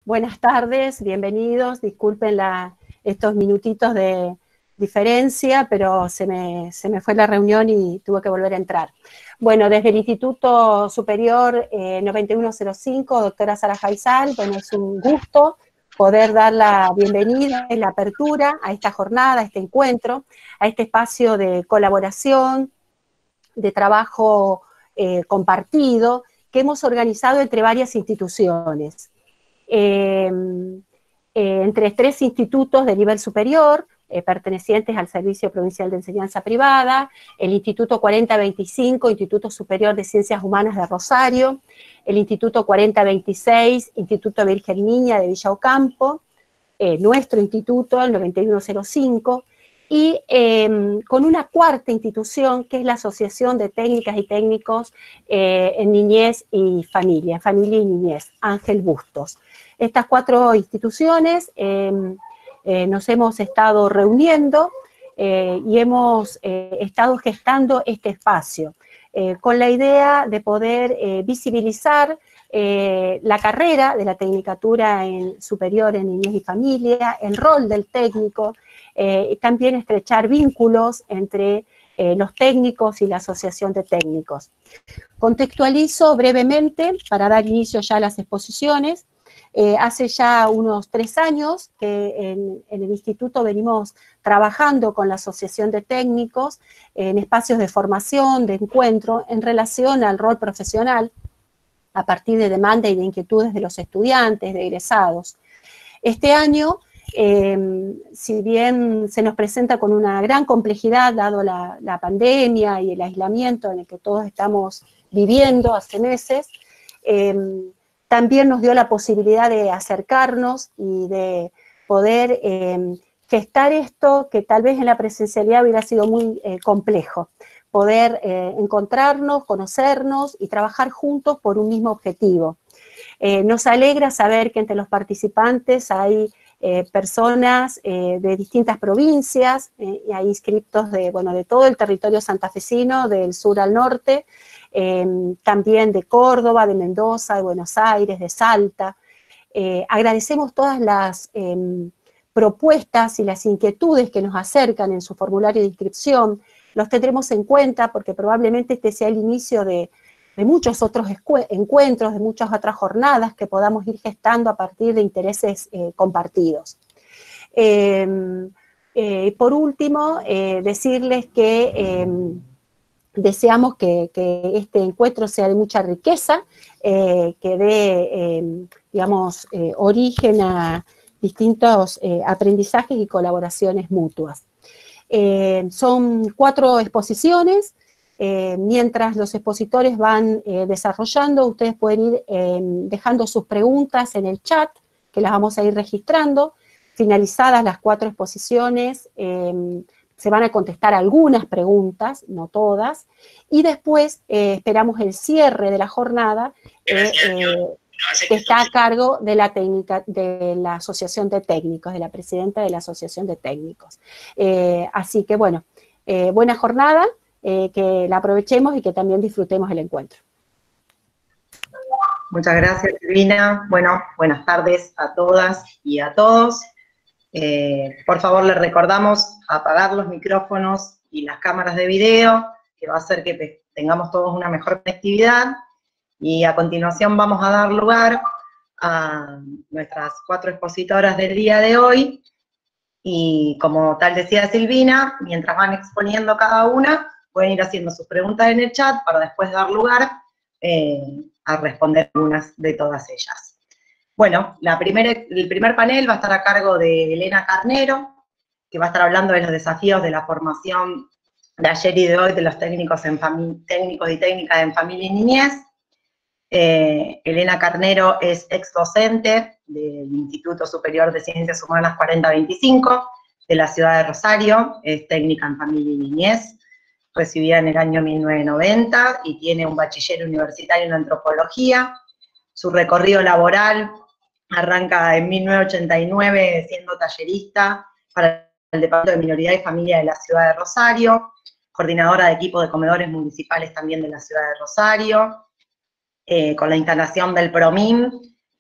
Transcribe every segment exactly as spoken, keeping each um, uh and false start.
Buenas tardes, bienvenidos. Disculpen la, estos minutitos de diferencia, pero se me, se me fue la reunión y tuve que volver a entrar. Bueno, desde el Instituto Superior eh, noventa y uno cero cinco, doctora Sara Faisal, bueno, es un gusto poder dar la bienvenida y la apertura a esta jornada, a este encuentro, a este espacio de colaboración, de trabajo eh, compartido, que hemos organizado entre varias instituciones. Eh, eh, entre tres institutos de nivel superior, eh, pertenecientes al Servicio Provincial de Enseñanza Privada, el Instituto cuarenta veinticinco, Instituto Superior de Ciencias Humanas de Rosario, el Instituto cuarenta veintiséis, Instituto Virgen Niña de Villa Ocampo, eh, nuestro instituto, el noventa y uno cero cinco, y eh, con una cuarta institución que es la Asociación de Técnicas y Técnicos eh, en Niñez y Familia, Familia y Niñez, Ángel Bustos. Estas cuatro instituciones eh, eh, nos hemos estado reuniendo eh, y hemos eh, estado gestando este espacio eh, con la idea de poder eh, visibilizar eh, la carrera de la Tecnicatura en Superior en Niñez y Familia, el rol del técnico, eh, y también estrechar vínculos entre eh, los técnicos y la Asociación de Técnicos. Contextualizo brevemente para dar inicio ya a las exposiciones. Eh, hace ya unos tres años que en, en el instituto venimos trabajando con la Asociación de Técnicos en espacios de formación, de encuentro, en relación al rol profesional, a partir de demanda y de inquietudes de los estudiantes, de egresados. Este año, eh, si bien se nos presenta con una gran complejidad, dado la, la pandemia y el aislamiento en el que todos estamos viviendo hace meses, eh, también nos dio la posibilidad de acercarnos y de poder eh, gestar esto que tal vez en la presencialidad hubiera sido muy eh, complejo, poder eh, encontrarnos, conocernos y trabajar juntos por un mismo objetivo. Eh, nos alegra saber que entre los participantes hay eh, personas eh, de distintas provincias, eh, y hay inscriptos de, bueno, de todo el territorio santafesino, del sur al norte, Eh, también de Córdoba, de Mendoza, de Buenos Aires, de Salta. Eh, agradecemos todas las eh, propuestas y las inquietudes que nos acercan en su formulario de inscripción. Los tendremos en cuenta porque probablemente este sea el inicio de, de muchos otros encuentros, de muchas otras jornadas que podamos ir gestando a partir de intereses eh, compartidos. Eh, eh, por último, eh, decirles que eh, deseamos que, que este encuentro sea de mucha riqueza, eh, que dé, eh, digamos, eh, origen a distintos eh, aprendizajes y colaboraciones mutuas. Eh, son cuatro exposiciones, eh, mientras los expositores van eh, desarrollando, ustedes pueden ir eh, dejando sus preguntas en el chat, que las vamos a ir registrando. Finalizadas las cuatro exposiciones, eh, se van a contestar algunas preguntas, no todas, y después eh, esperamos el cierre de la jornada, eh, eh, que está a cargo de la, técnica, de la Asociación de Técnicos, de la presidenta de la Asociación de Técnicos. Eh, así que bueno, eh, buena jornada, eh, que la aprovechemos y que también disfrutemos el encuentro. Muchas gracias, Silvina. Bueno, buenas tardes a todas y a todos. Eh, por favor, les recordamos apagar los micrófonos y las cámaras de video, que va a hacer que tengamos todos una mejor conectividad. Y a continuación vamos a dar lugar a nuestras cuatro expositoras del día de hoy. Y como tal decía Silvina, mientras van exponiendo cada una, pueden ir haciendo sus preguntas en el chat para después dar lugar eh, a responder algunas de todas ellas. Bueno, la primera, el primer panel va a estar a cargo de Elena Carnero, que va a estar hablando de los desafíos de la formación de ayer y de hoy de los técnicos, en técnicos y técnicas en familia y niñez. Eh, Elena Carnero es ex docente del Instituto Superior de Ciencias Humanas cuarenta veinticinco de la ciudad de Rosario, es técnica en familia y niñez, recibida en el año mil novecientos noventa y tiene un bachiller universitario en antropología. Su recorrido laboral arranca en mil novecientos ochenta y nueve siendo tallerista para el Departamento de Minoridad y Familia de la ciudad de Rosario, coordinadora de equipos de comedores municipales también de la ciudad de Rosario, eh, con la instalación del PROMIN,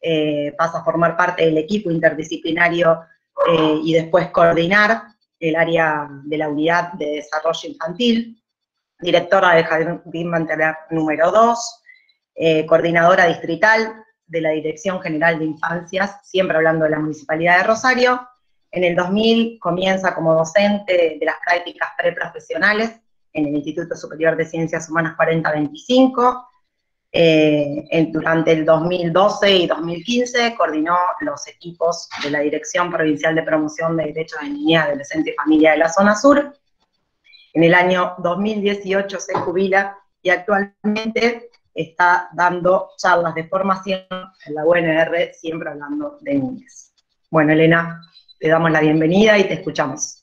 eh, pasa a formar parte del equipo interdisciplinario eh, y después coordinar el área de la unidad de desarrollo infantil, directora del Jardín Mantener número dos, eh, coordinadora distrital de la Dirección General de Infancias, siempre hablando de la Municipalidad de Rosario. En el dos mil comienza como docente de las prácticas preprofesionales en el Instituto Superior de Ciencias Humanas cuarenta veinticinco. Eh, en, durante el dos mil doce y dos mil quince coordinó los equipos de la Dirección Provincial de Promoción de Derechos de Niñez, Adolescente y Familia de la Zona Sur. En el año dos mil dieciocho se jubila y actualmente está dando charlas de formación en la U N R, siempre hablando de niñez. Bueno, Elena, te damos la bienvenida y te escuchamos.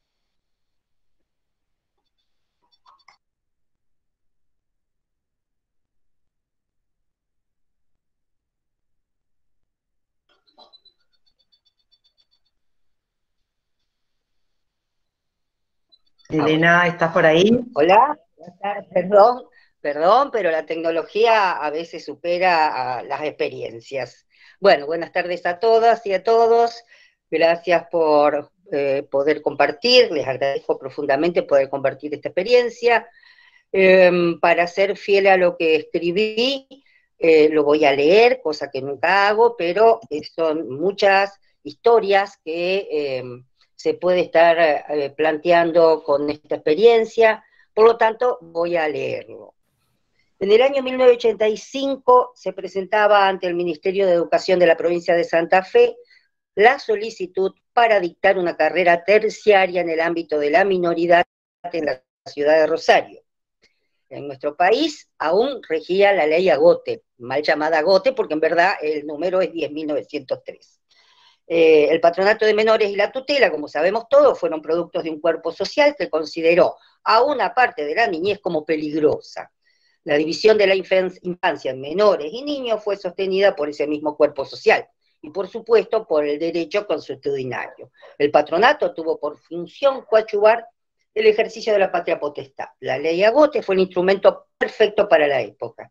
Elena, ¿estás por ahí? Hola, perdón, perdón, pero la tecnología a veces supera a las experiencias. Bueno, buenas tardes a todas y a todos. Gracias por eh, poder compartir, les agradezco profundamente poder compartir esta experiencia. Eh, para ser fiel a lo que escribí, eh, lo voy a leer, cosa que nunca hago, pero eh, son muchas historias que eh, se puede estar eh, planteando con esta experiencia, por lo tanto voy a leerlo. En el año mil novecientos ochenta y cinco se presentaba ante el Ministerio de Educación de la provincia de Santa Fe la solicitud para dictar una carrera terciaria en el ámbito de la minoridad en la ciudad de Rosario. En nuestro país aún regía la ley Agote, mal llamada Agote porque en verdad el número es diez mil novecientos tres. Eh, el patronato de menores y la tutela, como sabemos todos, fueron productos de un cuerpo social que consideró a una parte de la niñez como peligrosa. La división de la infancia en menores y niños fue sostenida por ese mismo cuerpo social y, por supuesto, por el derecho consuetudinario. El patronato tuvo por función coadyuvar el ejercicio de la patria potestad. La ley Agote fue el instrumento perfecto para la época.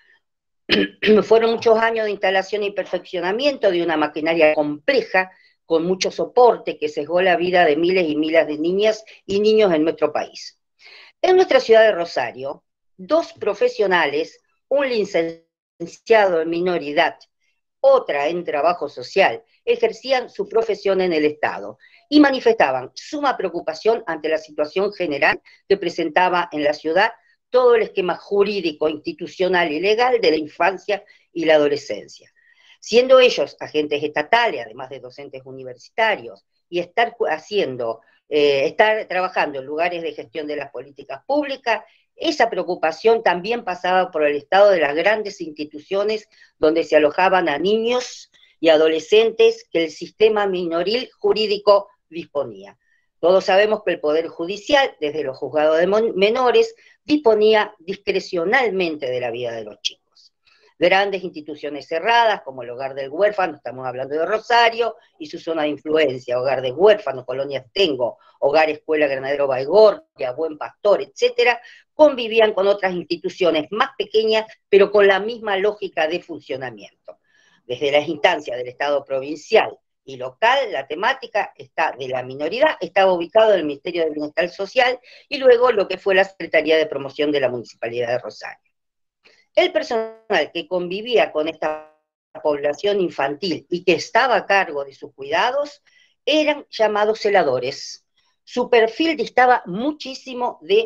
Fueron muchos años de instalación y perfeccionamiento de una maquinaria compleja, con mucho soporte, que sesgó la vida de miles y miles de niñas y niños en nuestro país. En nuestra ciudad de Rosario, dos profesionales, un licenciado en minoridad, otra en trabajo social, ejercían su profesión en el Estado y manifestaban suma preocupación ante la situación general que presentaba en la ciudad todo el esquema jurídico, institucional y legal de la infancia y la adolescencia. Siendo ellos agentes estatales, además de docentes universitarios, y estar haciendo, eh, estar trabajando en lugares de gestión de las políticas públicas, esa preocupación también pasaba por el estado de las grandes instituciones donde se alojaban a niños y adolescentes que el sistema minoril jurídico disponía. Todos sabemos que el Poder Judicial, desde los juzgados de menores, disponía discrecionalmente de la vida de los chicos. Grandes instituciones cerradas, como el Hogar del Huérfano, estamos hablando de Rosario, y su zona de influencia, Hogar del Huérfano, Colonia Tengo, Hogar Escuela Granadero Baigorria, Buen Pastor, etcétera, convivían con otras instituciones más pequeñas, pero con la misma lógica de funcionamiento. Desde las instancias del Estado provincial y local, la temática está de la minoridad, estaba ubicado en el Ministerio de Bienestar Social y luego lo que fue la Secretaría de Promoción de la Municipalidad de Rosario. El personal que convivía con esta población infantil y que estaba a cargo de sus cuidados eran llamados celadores. Su perfil distaba muchísimo de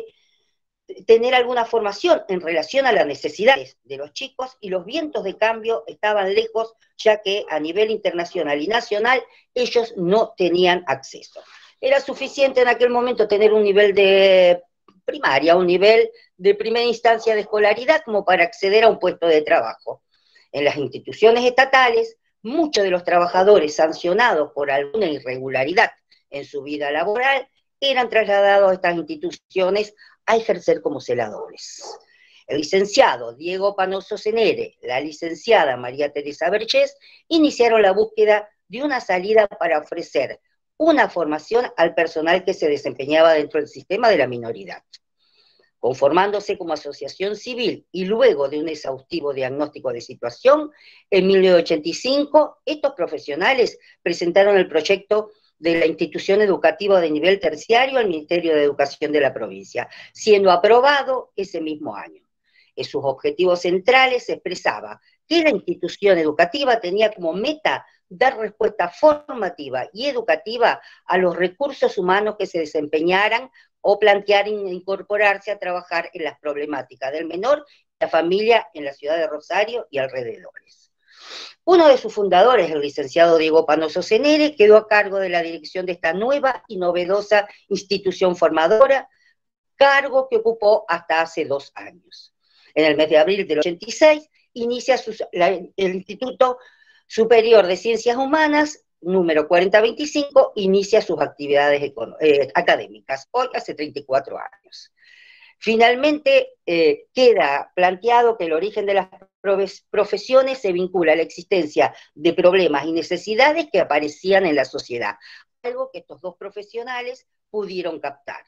tener alguna formación en relación a las necesidades de los chicos, y los vientos de cambio estaban lejos, ya que a nivel internacional y nacional ellos no tenían acceso. Era suficiente en aquel momento tener un nivel de primaria, un nivel de primera instancia de escolaridad como para acceder a un puesto de trabajo. En las instituciones estatales, muchos de los trabajadores sancionados por alguna irregularidad en su vida laboral eran trasladados a estas instituciones a ejercer como celadores. El licenciado Diego Panoso Cenere, la licenciada María Teresa Berchés, iniciaron la búsqueda de una salida para ofrecer una formación al personal que se desempeñaba dentro del sistema de la minoridad. Conformándose como asociación civil y luego de un exhaustivo diagnóstico de situación, en mil novecientos ochenta y cinco estos profesionales presentaron el proyecto de la institución educativa de nivel terciario al Ministerio de Educación de la provincia, siendo aprobado ese mismo año. En sus objetivos centrales se expresaba que la institución educativa tenía como meta dar respuesta formativa y educativa a los recursos humanos que se desempeñaran o plantear incorporarse a trabajar en las problemáticas del menor y la familia en la ciudad de Rosario y alrededores. Uno de sus fundadores, el licenciado Diego Panoso Cenere, quedó a cargo de la dirección de esta nueva y novedosa institución formadora, cargo que ocupó hasta hace dos años. En el mes de abril del ochenta y seis, inicia sus, la, el Instituto Superior de Ciencias Humanas, número cuarenta veinticinco, inicia sus actividades eh, académicas, hoy hace treinta y cuatro años. Finalmente, eh, queda planteado que el origen de las profesiones se vincula a la existencia de problemas y necesidades que aparecían en la sociedad, algo que estos dos profesionales pudieron captar.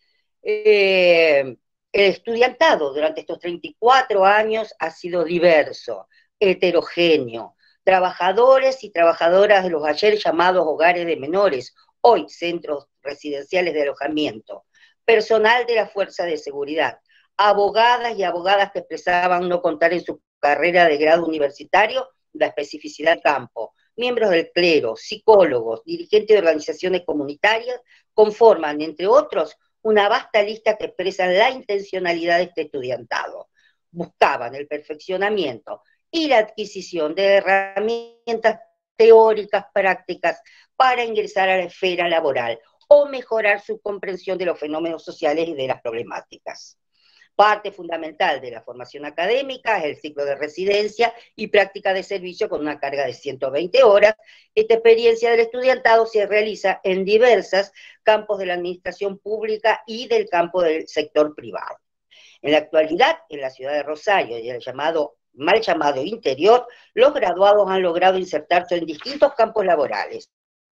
Eh, el estudiantado durante estos treinta y cuatro años ha sido diverso, heterogéneo, trabajadores y trabajadoras de los ayer llamados hogares de menores, hoy centros residenciales de alojamiento, personal de la Fuerza de Seguridad, abogadas y abogadas que expresaban no contar en su carrera de grado universitario la especificidad del campo, miembros del clero, psicólogos, dirigentes de organizaciones comunitarias, conforman, entre otros, una vasta lista que expresa la intencionalidad de este estudiantado. Buscaban el perfeccionamiento y la adquisición de herramientas teóricas, prácticas, para ingresar a la esfera laboral o mejorar su comprensión de los fenómenos sociales y de las problemáticas. Parte fundamental de la formación académica es el ciclo de residencia y práctica de servicio con una carga de ciento veinte horas. Esta experiencia del estudiantado se realiza en diversos campos de la administración pública y del campo del sector privado. En la actualidad, en la ciudad de Rosario y el llamado, mal llamado interior, los graduados han logrado insertarse en distintos campos laborales,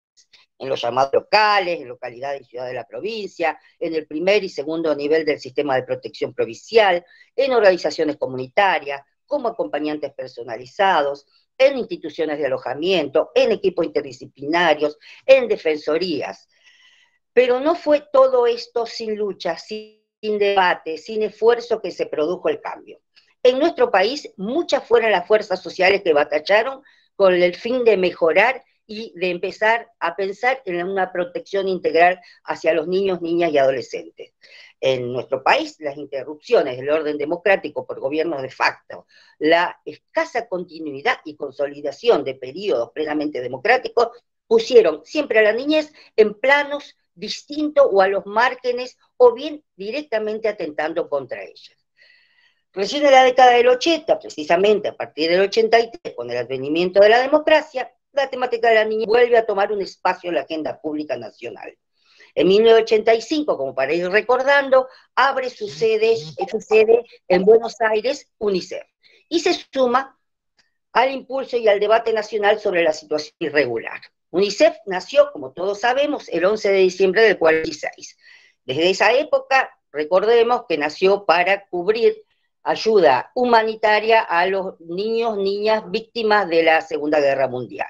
en los llamados locales, en localidades y ciudades de la provincia, en el primer y segundo nivel del sistema de protección provincial, en organizaciones comunitarias, como acompañantes personalizados, en instituciones de alojamiento, en equipos interdisciplinarios, en defensorías. Pero no fue todo esto sin lucha, sin debate, sin esfuerzo que se produjo el cambio. En nuestro país, muchas fueron las fuerzas sociales que batallaron con el fin de mejorar y de empezar a pensar en una protección integral hacia los niños, niñas y adolescentes. En nuestro país, las interrupciones del orden democrático por gobiernos de facto, la escasa continuidad y consolidación de periodos plenamente democráticos, pusieron siempre a la niñez en planos distintos o a los márgenes, o bien directamente atentando contra ellas. Recién en la década del ochenta, precisamente a partir del ochenta y tres, con el advenimiento de la democracia, la temática de la niñez vuelve a tomar un espacio en la agenda pública nacional. En mil novecientos ochenta y cinco, como para ir recordando, abre su sede, su sede en Buenos Aires, UNICEF, y se suma al impulso y al debate nacional sobre la situación irregular. UNICEF nació, como todos sabemos, el once de diciembre del cuarenta y seis. Desde esa época, recordemos que nació para cubrir ayuda humanitaria a los niños, niñas víctimas de la Segunda Guerra Mundial.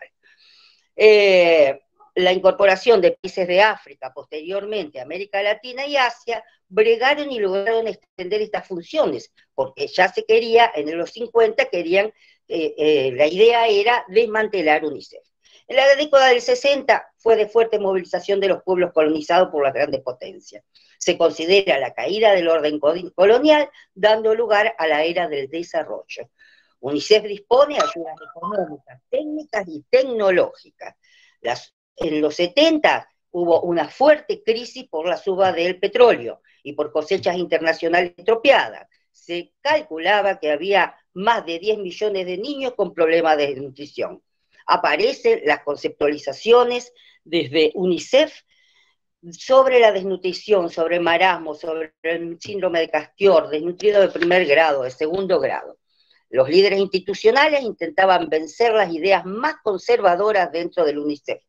Eh, la incorporación de países de África, posteriormente América Latina y Asia, bregaron y lograron extender estas funciones, porque ya se quería, en los cincuenta, querían, eh, eh, la idea era desmantelar UNICEF. En la década del sesenta fue de fuerte movilización de los pueblos colonizados por las grandes potencias. Se considera la caída del orden colonial, dando lugar a la era del desarrollo. UNICEF dispone de ayudas económicas, técnicas y tecnológicas. Las, en los setenta hubo una fuerte crisis por la suba del petróleo y por cosechas internacionales estropeadas. Se calculaba que había más de diez millones de niños con problemas de desnutrición. Aparecen las conceptualizaciones desde UNICEF sobre la desnutrición, sobre marasmo, sobre el síndrome de Castior, desnutrido de primer grado, de segundo grado. Los líderes institucionales intentaban vencer las ideas más conservadoras dentro del UNICEF,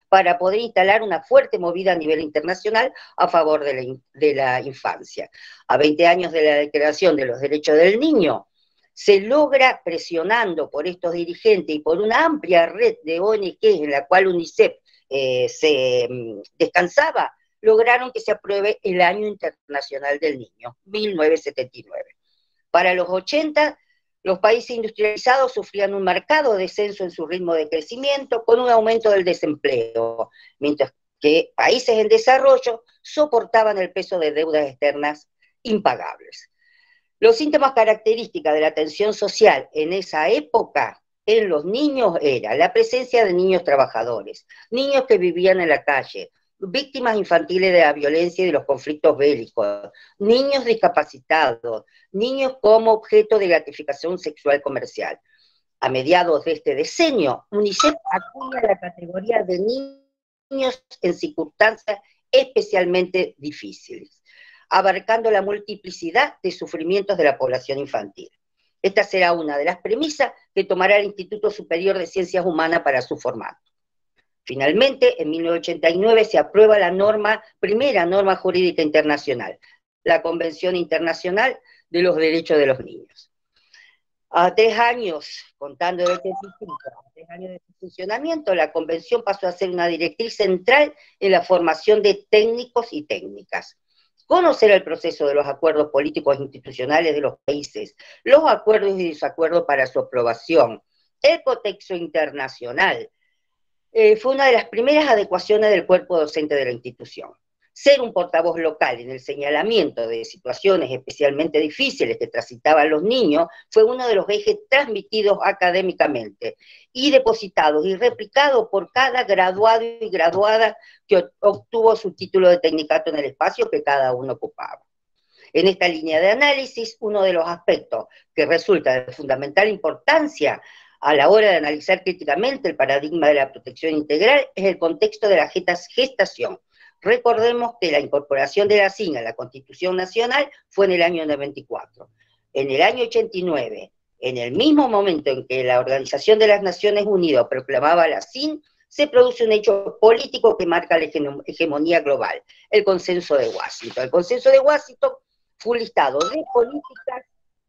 para poder instalar una fuerte movida a nivel internacional a favor de la, de la infancia. A veinte años de la Declaración de los Derechos del Niño, se logra, presionando por estos dirigentes y por una amplia red de O N Ges en la cual UNICEF eh, se um, descansaba, lograron que se apruebe el Año Internacional del Niño, mil novecientos setenta y nueve. Para los ochenta, los países industrializados sufrían un marcado descenso en su ritmo de crecimiento, con un aumento del desempleo, mientras que países en desarrollo soportaban el peso de deudas externas impagables. Los síntomas característicos de la tensión social en esa época en los niños era la presencia de niños trabajadores, niños que vivían en la calle, víctimas infantiles de la violencia y de los conflictos bélicos, niños discapacitados, niños como objeto de gratificación sexual comercial. A mediados de este decenio, UNICEF acuña la categoría de niños en circunstancias especialmente difíciles, abarcando la multiplicidad de sufrimientos de la población infantil. Esta será una de las premisas que tomará el Instituto Superior de Ciencias Humanas para su formato. Finalmente, en mil novecientos ochenta y nueve se aprueba la norma, primera norma jurídica internacional, la Convención Internacional de los Derechos de los Niños. A tres años, contando de ochenta y cinco, a tres años de su funcionamiento, la Convención pasó a ser una directriz central en la formación de técnicos y técnicas. Conocer el proceso de los acuerdos políticos e institucionales de los países, los acuerdos y desacuerdos para su aprobación, el contexto internacional, eh, fue una de las primeras adecuaciones del cuerpo docente de la institución. Ser un portavoz local en el señalamiento de situaciones especialmente difíciles que transitaban los niños fue uno de los ejes transmitidos académicamente y depositados y replicados por cada graduado y graduada que obtuvo su título de tecnicato en el espacio que cada uno ocupaba. En esta línea de análisis, uno de los aspectos que resulta de fundamental importancia a la hora de analizar críticamente el paradigma de la protección integral es el contexto de la gestación. Recordemos que la incorporación de la S I N a la Constitución Nacional fue en el año noventa y cuatro. En el año ochenta y nueve, en el mismo momento en que la Organización de las Naciones Unidas proclamaba la S I N, se produce un hecho político que marca la hegemonía global, el Consenso de Washington. El Consenso de Washington fue un listado de políticas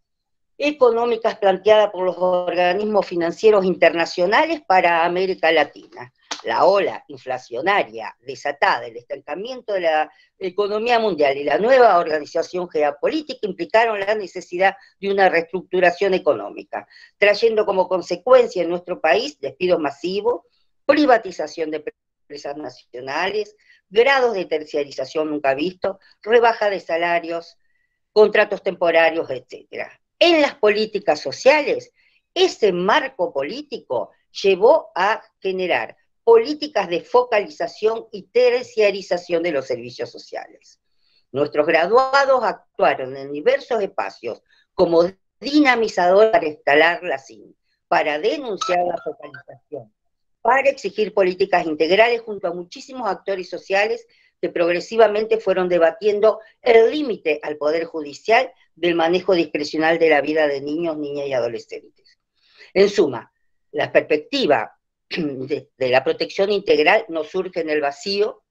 económicas planteadas por los organismos financieros internacionales para América Latina. La ola inflacionaria desatada, el estancamiento de la economía mundial y la nueva organización geopolítica implicaron la necesidad de una reestructuración económica, trayendo como consecuencia en nuestro país despidos masivos, privatización de empresas nacionales, grados de terciarización nunca vistos, rebaja de salarios, contratos temporarios, etcétera. En las políticas sociales, ese marco político llevó a generar políticas de focalización y terciarización de los servicios sociales. Nuestros graduados actuaron en diversos espacios como dinamizador para instalar la S I N, para denunciar la focalización, para exigir políticas integrales junto a muchísimos actores sociales que progresivamente fueron debatiendo el límite al Poder Judicial del manejo discrecional de la vida de niños, niñas y adolescentes. En suma, la perspectiva de, de la protección integral no surge en el vacío,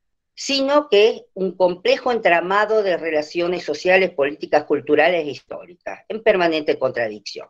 sino que es un complejo entramado de relaciones sociales, políticas, culturales e históricas, en permanente contradicción.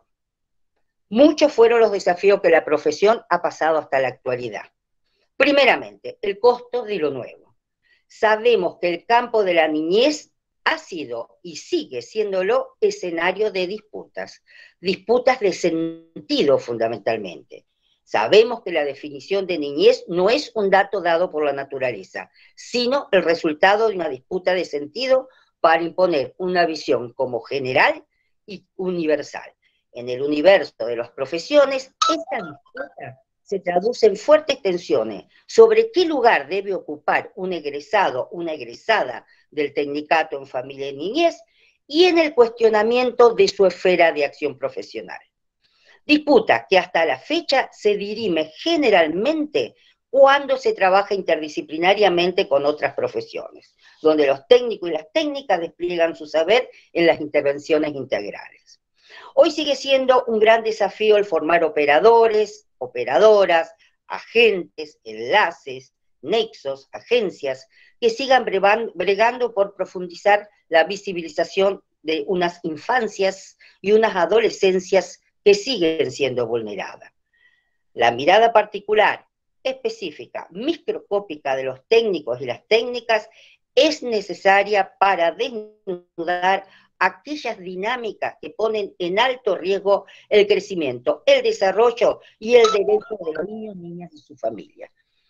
Muchos fueron los desafíos que la profesión ha pasado hasta la actualidad. Primeramente, el costo de lo nuevo. Sabemos que el campo de la niñez ha sido y sigue siéndolo escenario de disputas, disputas de sentido fundamentalmente. Sabemos que la definición de niñez no es un dato dado por la naturaleza, sino el resultado de una disputa de sentido para imponer una visión como general y universal. En el universo de las profesiones, esta disputa se traduce en fuertes tensiones sobre qué lugar debe ocupar un egresado, una egresada del tecnicato en familia y niñez, y en el cuestionamiento de su esfera de acción profesional. Disputa que hasta la fecha se dirime generalmente cuando se trabaja interdisciplinariamente con otras profesiones, donde los técnicos y las técnicas despliegan su saber en las intervenciones integrales. Hoy sigue siendo un gran desafío el formar operadores, operadoras, agentes, enlaces, nexos, agencias, que sigan bregando por profundizar la visibilización de unas infancias y unas adolescencias que siguen siendo vulneradas. La mirada particular, específica, microscópica de los técnicos y las técnicas es necesaria para desnudar aquellas dinámicas que ponen en alto riesgo el crecimiento, el desarrollo y el derecho de los niños, niñas y sus familias.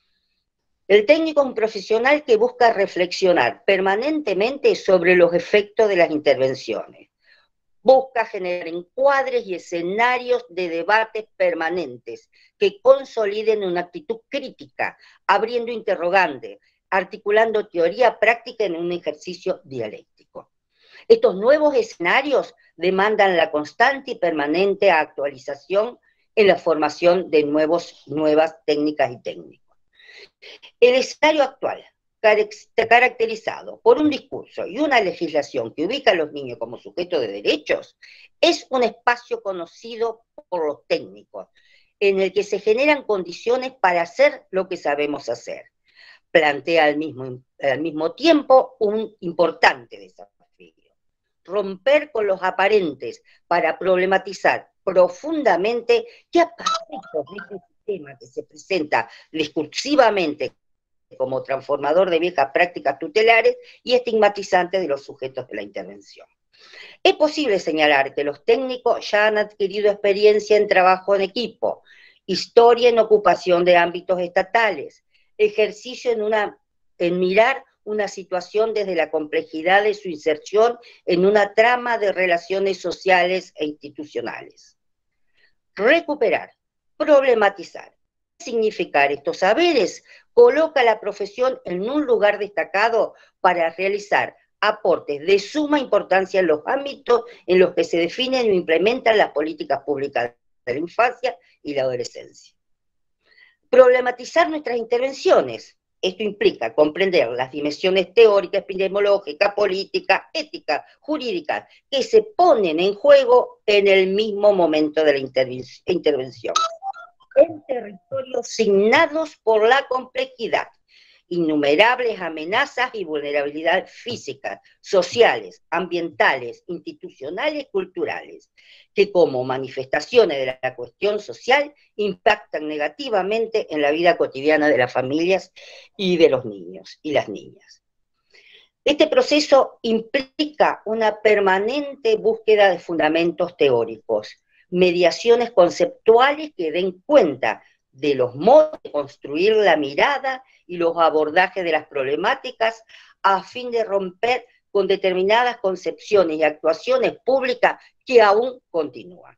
El técnico es un profesional que busca reflexionar permanentemente sobre los efectos de las intervenciones. Busca generar encuadres y escenarios de debates permanentes que consoliden una actitud crítica, abriendo interrogantes, articulando teoría práctica en un ejercicio dialéctico. Estos nuevos escenarios demandan la constante y permanente actualización en la formación de nuevos, nuevas técnicas y técnicos. El escenario actual, caracterizado por un discurso y una legislación que ubica a los niños como sujetos de derechos, es un espacio conocido por los técnicos, en el que se generan condiciones para hacer lo que sabemos hacer. Plantea al mismo, al mismo tiempo un importante desafío: romper con los aparentes para problematizar profundamente qué aspectos de este sistema que se presenta discursivamente como transformador de viejas prácticas tutelares y estigmatizante de los sujetos de la intervención. Es posible señalar que los técnicos ya han adquirido experiencia en trabajo en equipo, historia en ocupación de ámbitos estatales, ejercicio en, una, en mirar una situación desde la complejidad de su inserción en una trama de relaciones sociales e institucionales. Recuperar, problematizar, significar estos saberes coloca a la profesión en un lugar destacado para realizar aportes de suma importancia en los ámbitos en los que se definen e implementan las políticas públicas de la infancia y la adolescencia. Problematizar nuestras intervenciones. Esto implica comprender las dimensiones teóricas, epidemiológicas, políticas, éticas, jurídicas, que se ponen en juego en el mismo momento de la intervención. En territorios signados por la complejidad, innumerables amenazas y vulnerabilidades físicas, sociales, ambientales, institucionales y culturales, que como manifestaciones de la cuestión social impactan negativamente en la vida cotidiana de las familias y de los niños y las niñas. Este proceso implica una permanente búsqueda de fundamentos teóricos, mediaciones conceptuales que den cuenta de los modos de construir la mirada y los abordajes de las problemáticas a fin de romper con determinadas concepciones y actuaciones públicas que aún continúan.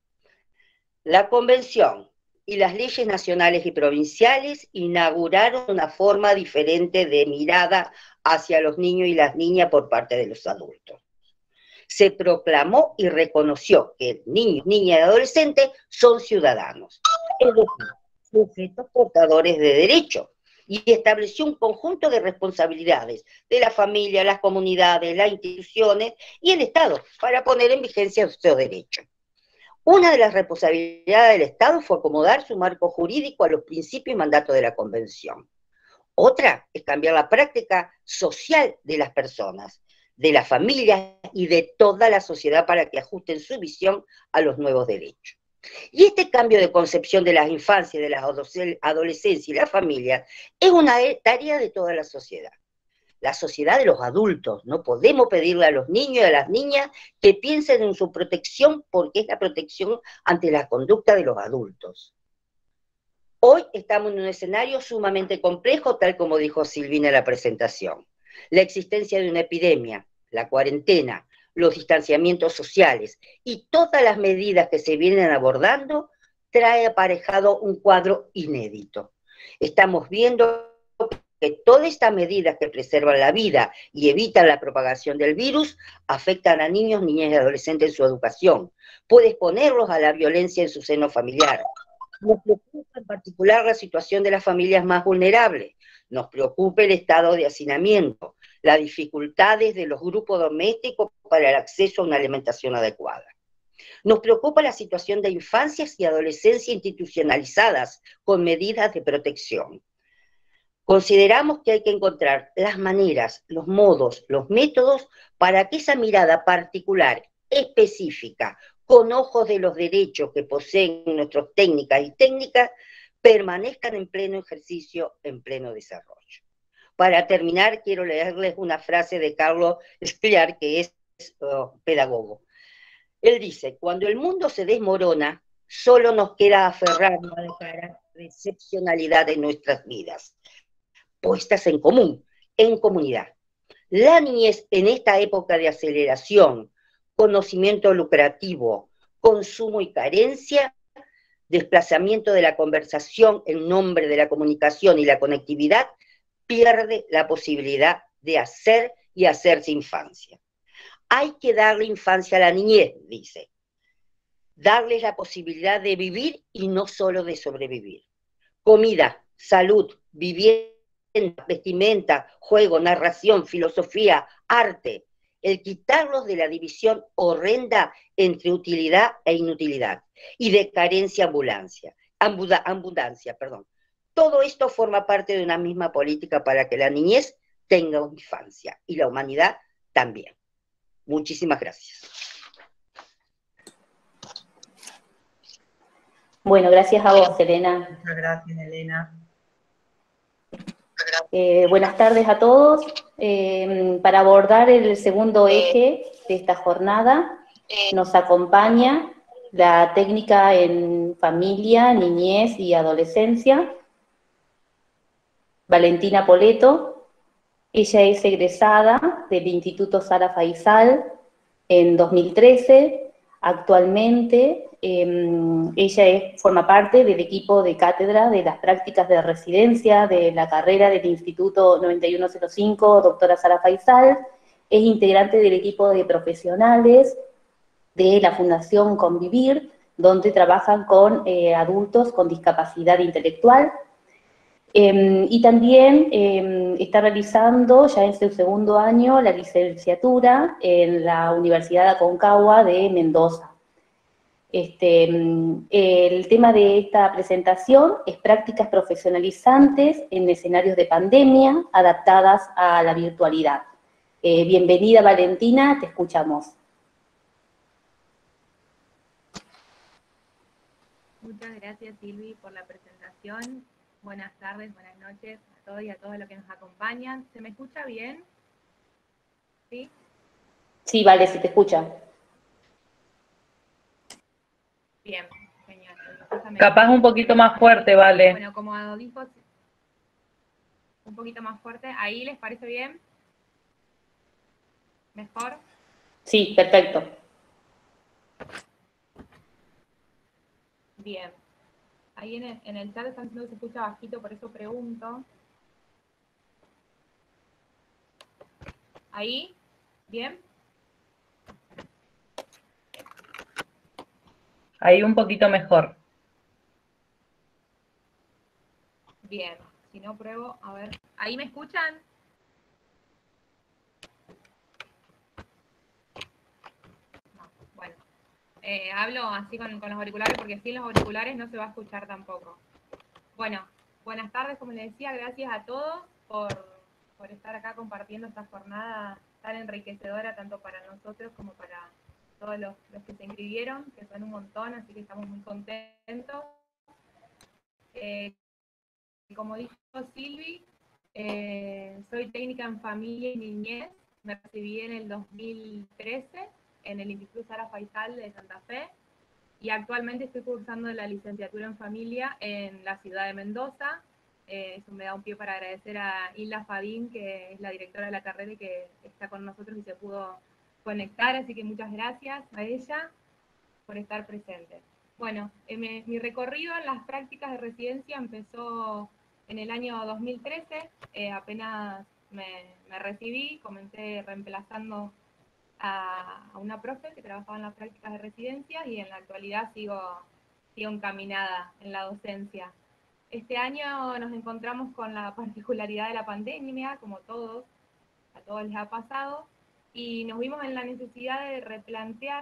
La Convención y las leyes nacionales y provinciales inauguraron una forma diferente de mirada hacia los niños y las niñas por parte de los adultos. Se proclamó y reconoció que niños, niñas y adolescentes son ciudadanos, es decir, sujetos portadores de derechos, y estableció un conjunto de responsabilidades de la familia, las comunidades, las instituciones y el Estado para poner en vigencia estos derechos. Una de las responsabilidades del Estado fue acomodar su marco jurídico a los principios y mandatos de la Convención. Otra es cambiar la práctica social de las personas, de las familias y de toda la sociedad para que ajusten su visión a los nuevos derechos. Y este cambio de concepción de las infancias, de las adolescencias y las familias es una tarea de toda la sociedad. La sociedad de los adultos. No podemos pedirle a los niños y a las niñas que piensen en su protección porque es la protección ante la conducta de los adultos. Hoy estamos en un escenario sumamente complejo, tal como dijo Silvina en la presentación. La existencia de una epidemia, la cuarentena, los distanciamientos sociales y todas las medidas que se vienen abordando trae aparejado un cuadro inédito. Estamos viendo que todas estas medidas que preservan la vida y evitan la propagación del virus afectan a niños, niñas y adolescentes en su educación. Puede exponerlos a la violencia en su seno familiar. Nos preocupa en particular la situación de las familias más vulnerables. Nos preocupa el estado de hacinamiento, las dificultades de los grupos domésticos para el acceso a una alimentación adecuada. Nos preocupa la situación de infancias y adolescencia institucionalizadas con medidas de protección. Consideramos que hay que encontrar las maneras, los modos, los métodos para que esa mirada particular, específica, con ojos de los derechos que poseen nuestras técnicas y técnicas, permanezcan en pleno ejercicio, en pleno desarrollo. Para terminar, quiero leerles una frase de Carlos Sklar, que es uh, pedagogo. Él dice, cuando el mundo se desmorona, solo nos queda aferrarnos a la excepcionalidad de nuestras vidas, puestas en común, en comunidad. La niñez en esta época de aceleración, conocimiento lucrativo, consumo y carencia, desplazamiento de la conversación en nombre de la comunicación y la conectividad, pierde la posibilidad de hacer y hacerse infancia. Hay que darle infancia a la niñez, dice. Darles la posibilidad de vivir y no solo de sobrevivir. Comida, salud, vivienda, vestimenta, juego, narración, filosofía, arte. El quitarlos de la división horrenda entre utilidad e inutilidad y de carencia ambulancia, ambuda, abundancia, perdón. Todo esto forma parte de una misma política para que la niñez tenga una infancia y la humanidad también. Muchísimas gracias. Bueno, gracias a vos, Elena. Muchas gracias, Elena. Eh, buenas tardes a todos. Eh, para abordar el segundo eje de esta jornada, nos acompaña la técnica en familia, niñez y adolescencia, Valentina Poleto. Ella es egresada del Instituto Sara Faisal en dos mil trece. Actualmente eh, ella es, forma parte del equipo de cátedra de las prácticas de residencia de la carrera del Instituto noventa y uno cero cinco, doctora Sara Faisal. Es integrante del equipo de profesionales de la Fundación Convivir, donde trabajan con eh, adultos con discapacidad intelectual. Eh, y también eh, está realizando ya en su segundo año la licenciatura en la Universidad Aconcagua de Mendoza. Este, el tema de esta presentación es prácticas profesionalizantes en escenarios de pandemia adaptadas a la virtualidad. Eh, bienvenida, Valentina, te escuchamos. Muchas gracias, Silvi, por la presentación. Buenas tardes, buenas noches a todos y a todos los que nos acompañan. ¿Se me escucha bien? ¿Sí? Sí, vale, se te escucha. Bien, genial. Déjame Capaz un poquito más fuerte, vale. Bueno, como dijo, un poquito más fuerte. ¿Ahí les parece bien? ¿Mejor? Sí, perfecto. Bien. Ahí en el, en el chat están diciendo que se escucha bajito, por eso pregunto. ¿Ahí? ¿Bien? Ahí un poquito mejor. Bien. Si no, pruebo, a ver. ¿Ahí me escuchan? No, bueno. Eh, hablo así con, con los auriculares porque sin los auriculares no se va a escuchar tampoco. Bueno, buenas tardes, como les decía, gracias a todos por, por estar acá compartiendo esta jornada tan enriquecedora tanto para nosotros como para todos los, los que se inscribieron, que son un montón, así que estamos muy contentos. Eh, como dijo Silvi, eh, soy técnica en familia y niñez, me recibí en el dos mil trece en el Instituto Sara Faisal de Santa Fe, y actualmente estoy cursando la licenciatura en familia en la ciudad de Mendoza. Eh, eso me da un pie para agradecer a Hilda Fadín, que es la directora de la carrera y que está con nosotros y se pudo conectar, así que muchas gracias a ella por estar presente. Bueno, eh, me, mi recorrido en las prácticas de residencia empezó en el año dos mil trece, eh, apenas me, me recibí, comencé reemplazando a, a una profe que trabajaba en las prácticas de residencia y en la actualidad sigo, sigo encaminada en la docencia. Este año nos encontramos con la particularidad de la pandemia, como todos, a todos les ha pasado, y nos vimos en la necesidad de replantear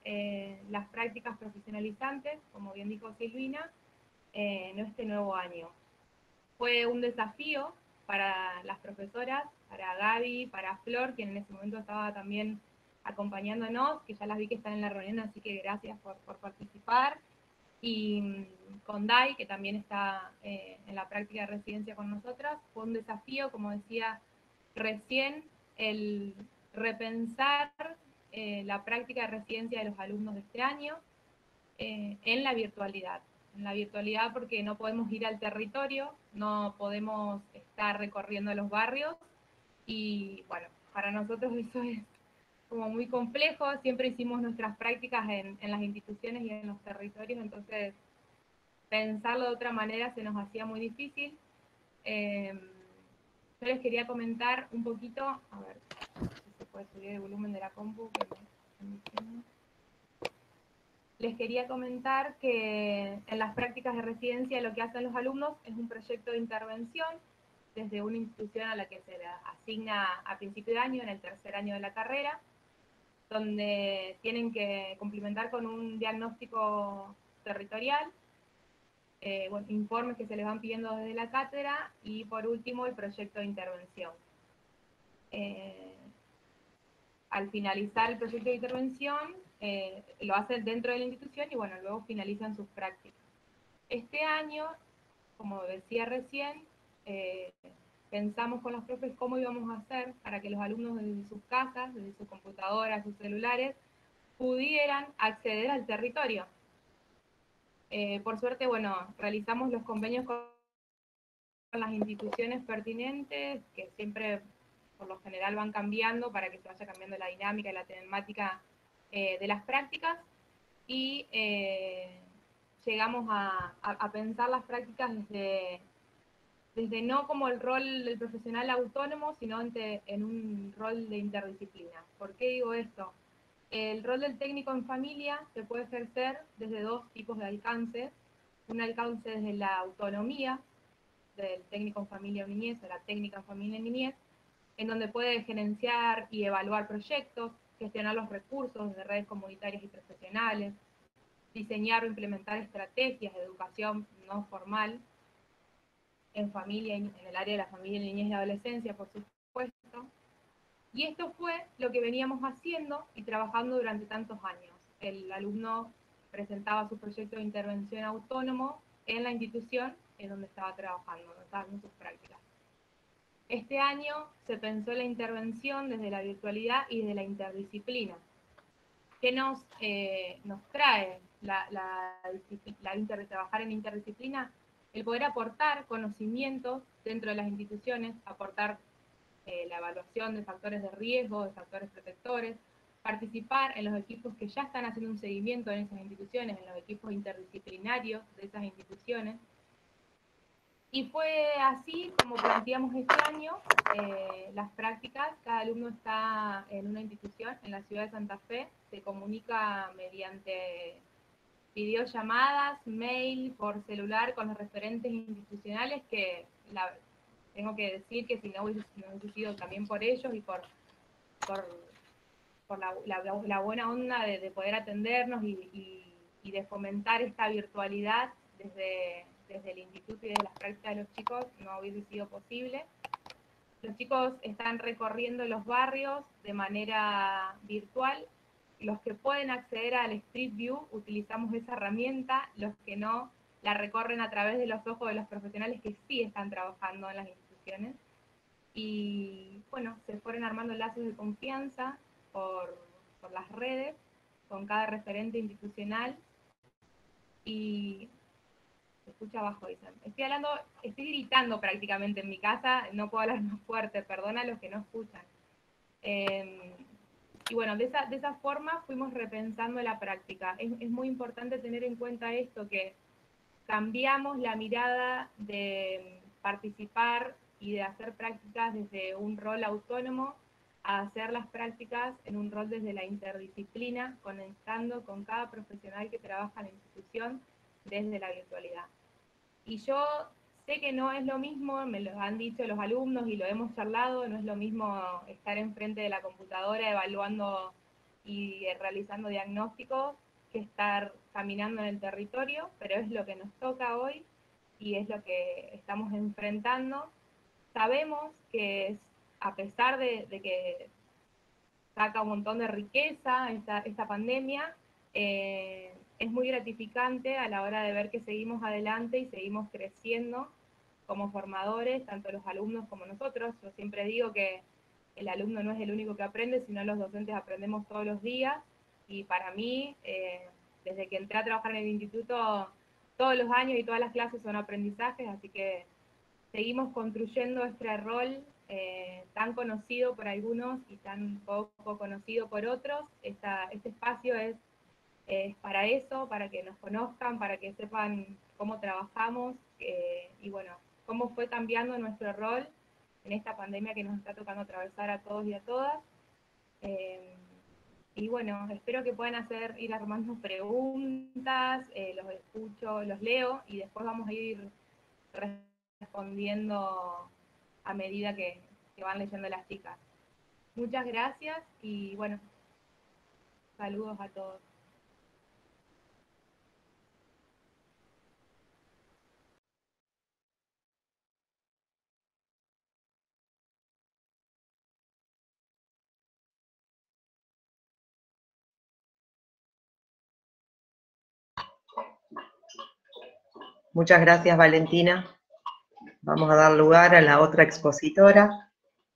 eh, las prácticas profesionalizantes, como bien dijo Silvina, eh, en este nuevo año. Fue un desafío para las profesoras, para Gaby, para Flor, quien en ese momento estaba también acompañándonos, que ya las vi que están en la reunión, así que gracias por, por participar. Y con Dai, que también está eh, en la práctica de residencia con nosotras, fue un desafío, como decía recién, el repensar eh, la práctica de residencia de los alumnos de este año eh, en la virtualidad. En la virtualidad porque no podemos ir al territorio, no podemos estar recorriendo los barrios, y bueno, para nosotros eso es como muy complejo. Siempre hicimos nuestras prácticas en, en las instituciones y en los territorios, entonces pensarlo de otra manera se nos hacía muy difícil. Eh, yo les quería comentar un poquito, a ver si se puede subir el volumen de la compu, que me, les quería comentar que en las prácticas de residencia lo que hacen los alumnos es un proyecto de intervención desde una institución a la que se le asigna a principio de año, en el tercer año de la carrera, donde tienen que cumplimentar con un diagnóstico territorial, eh, bueno, informes que se les van pidiendo desde la cátedra, y por último el proyecto de intervención. Eh, al finalizar el proyecto de intervención, eh, lo hacen dentro de la institución y bueno, luego finalizan sus prácticas. Este año, como decía recién, eh, pensamos con los profes cómo íbamos a hacer para que los alumnos desde sus casas, desde sus computadoras, sus celulares, pudieran acceder al territorio. Eh, por suerte, bueno, realizamos los convenios con las instituciones pertinentes, que siempre por lo general van cambiando para que se vaya cambiando la dinámica y la temática eh, de las prácticas, y eh, llegamos a, a, a pensar las prácticas desde, desde no como el rol del profesional autónomo, sino en, en un rol de interdisciplina. ¿Por qué digo esto? El rol del técnico en familia se puede ejercer desde dos tipos de alcances. Un alcance desde la autonomía del técnico en familia o niñez, o la técnica en familia y niñez, en donde puede gerenciar y evaluar proyectos, gestionar los recursos de redes comunitarias y profesionales, diseñar o implementar estrategias de educación no formal en familia, en el área de la familia, niñez y adolescencia, por supuesto. Y esto fue lo que veníamos haciendo y trabajando durante tantos años. El alumno presentaba su proyecto de intervención autónomo en la institución en donde estaba trabajando, donde estaba haciendo sus prácticas. Este año se pensó la intervención desde la virtualidad y desde la interdisciplina. ¿Qué nos, eh, nos trae la, la, la inter, trabajar en interdisciplina? El poder aportar conocimientos dentro de las instituciones, aportar eh, la evaluación de factores de riesgo, de factores protectores, participar en los equipos que ya están haciendo un seguimiento en esas instituciones, en los equipos interdisciplinarios de esas instituciones. Y fue así como planteamos este año eh, las prácticas. Cada alumno está en una institución en la ciudad de Santa Fe, se comunica mediante videollamadas, mail, por celular con los referentes institucionales, que la, tengo que decir que si no hubiese, no hubiese sido también por ellos y por, por, por la, la, la buena onda de, de poder atendernos y, y, y de fomentar esta virtualidad desde, desde el instituto y desde las prácticas de los chicos, no hubiese sido posible. Los chicos están recorriendo los barrios de manera virtual. Los que pueden acceder al Street View utilizamos esa herramienta, los que no la recorren a través de los ojos de los profesionales que sí están trabajando en las instituciones. Y bueno, se fueron armando lazos de confianza por, por las redes con cada referente institucional. Y se escucha abajo, dicen. Estoy hablando, estoy gritando prácticamente en mi casa, no puedo hablar más fuerte, perdona a los que no escuchan. Eh, y bueno, de esa, de esa forma fuimos repensando la práctica. Es, es muy importante tener en cuenta esto, que cambiamos la mirada de participar y de hacer prácticas desde un rol autónomo a hacer las prácticas en un rol desde la interdisciplina, conectando con cada profesional que trabaja en la institución desde la virtualidad. Y yo sé que no es lo mismo, me lo han dicho los alumnos y lo hemos charlado, no es lo mismo estar enfrente de la computadora evaluando y realizando diagnósticos que estar caminando en el territorio, pero es lo que nos toca hoy y es lo que estamos enfrentando. Sabemos que es, a pesar de, de que saca un montón de riqueza esta, esta pandemia, eh, es muy gratificante a la hora de ver que seguimos adelante y seguimos creciendo como formadores, tanto los alumnos como nosotros. Yo siempre digo que el alumno no es el único que aprende, sino los docentes aprendemos todos los días, y para mí, eh, desde que entré a trabajar en el instituto, todos los años y todas las clases son aprendizajes, así que seguimos construyendo este rol eh, tan conocido por algunos y tan poco conocido por otros. Esta, este espacio es, es para eso, para que nos conozcan, para que sepan cómo trabajamos, eh, y bueno, cómo fue cambiando nuestro rol en esta pandemia que nos está tocando atravesar a todos y a todas. Eh, y bueno, espero que puedan hacer, ir armando preguntas, eh, los escucho, los leo, y después vamos a ir respondiendo a medida que, que van leyendo las chicas. Muchas gracias y bueno, saludos a todos. Muchas gracias, Valentina. Vamos a dar lugar a la otra expositora.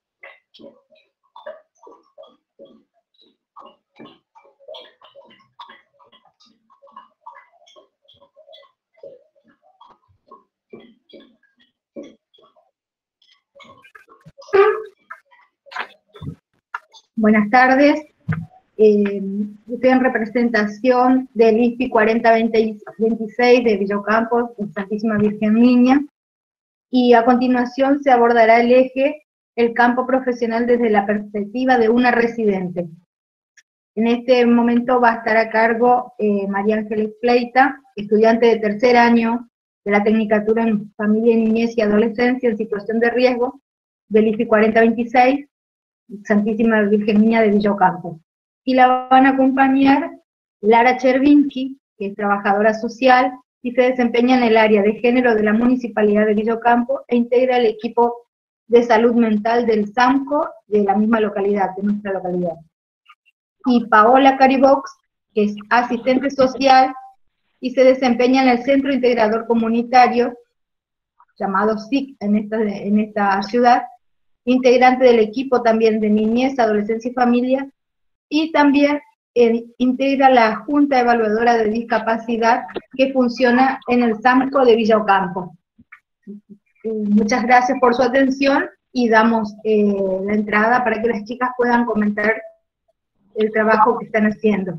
Buenas tardes. Eh, estoy en representación del I F P I cuarenta veintiséis de Villocampo, en Santísima Virgen Niña, y a continuación se abordará el eje el campo profesional desde la perspectiva de una residente. En este momento va a estar a cargo eh, María Ángeles Pleita, estudiante de tercer año de la Tecnicatura en Familia, Niñez y Adolescencia en Situación de Riesgo del I F P I cuarenta veintiséis, Santísima Virgen Niña de Villocampo. Y la van a acompañar Lara Chervinsky, que es trabajadora social y se desempeña en el área de género de la Municipalidad de Villocampo e integra el equipo de salud mental del SAMCO de la misma localidad, de nuestra localidad. Y Paola Caribox, que es asistente social y se desempeña en el Centro Integrador Comunitario, llamado S I C en esta, en esta ciudad, integrante del equipo también de Niñez, Adolescencia y Familia, y también eh, integra la Junta Evaluadora de Discapacidad que funciona en el SAMCO de Villocampo. Eh, muchas gracias por su atención y damos eh, la entrada para que las chicas puedan comentar el trabajo que están haciendo.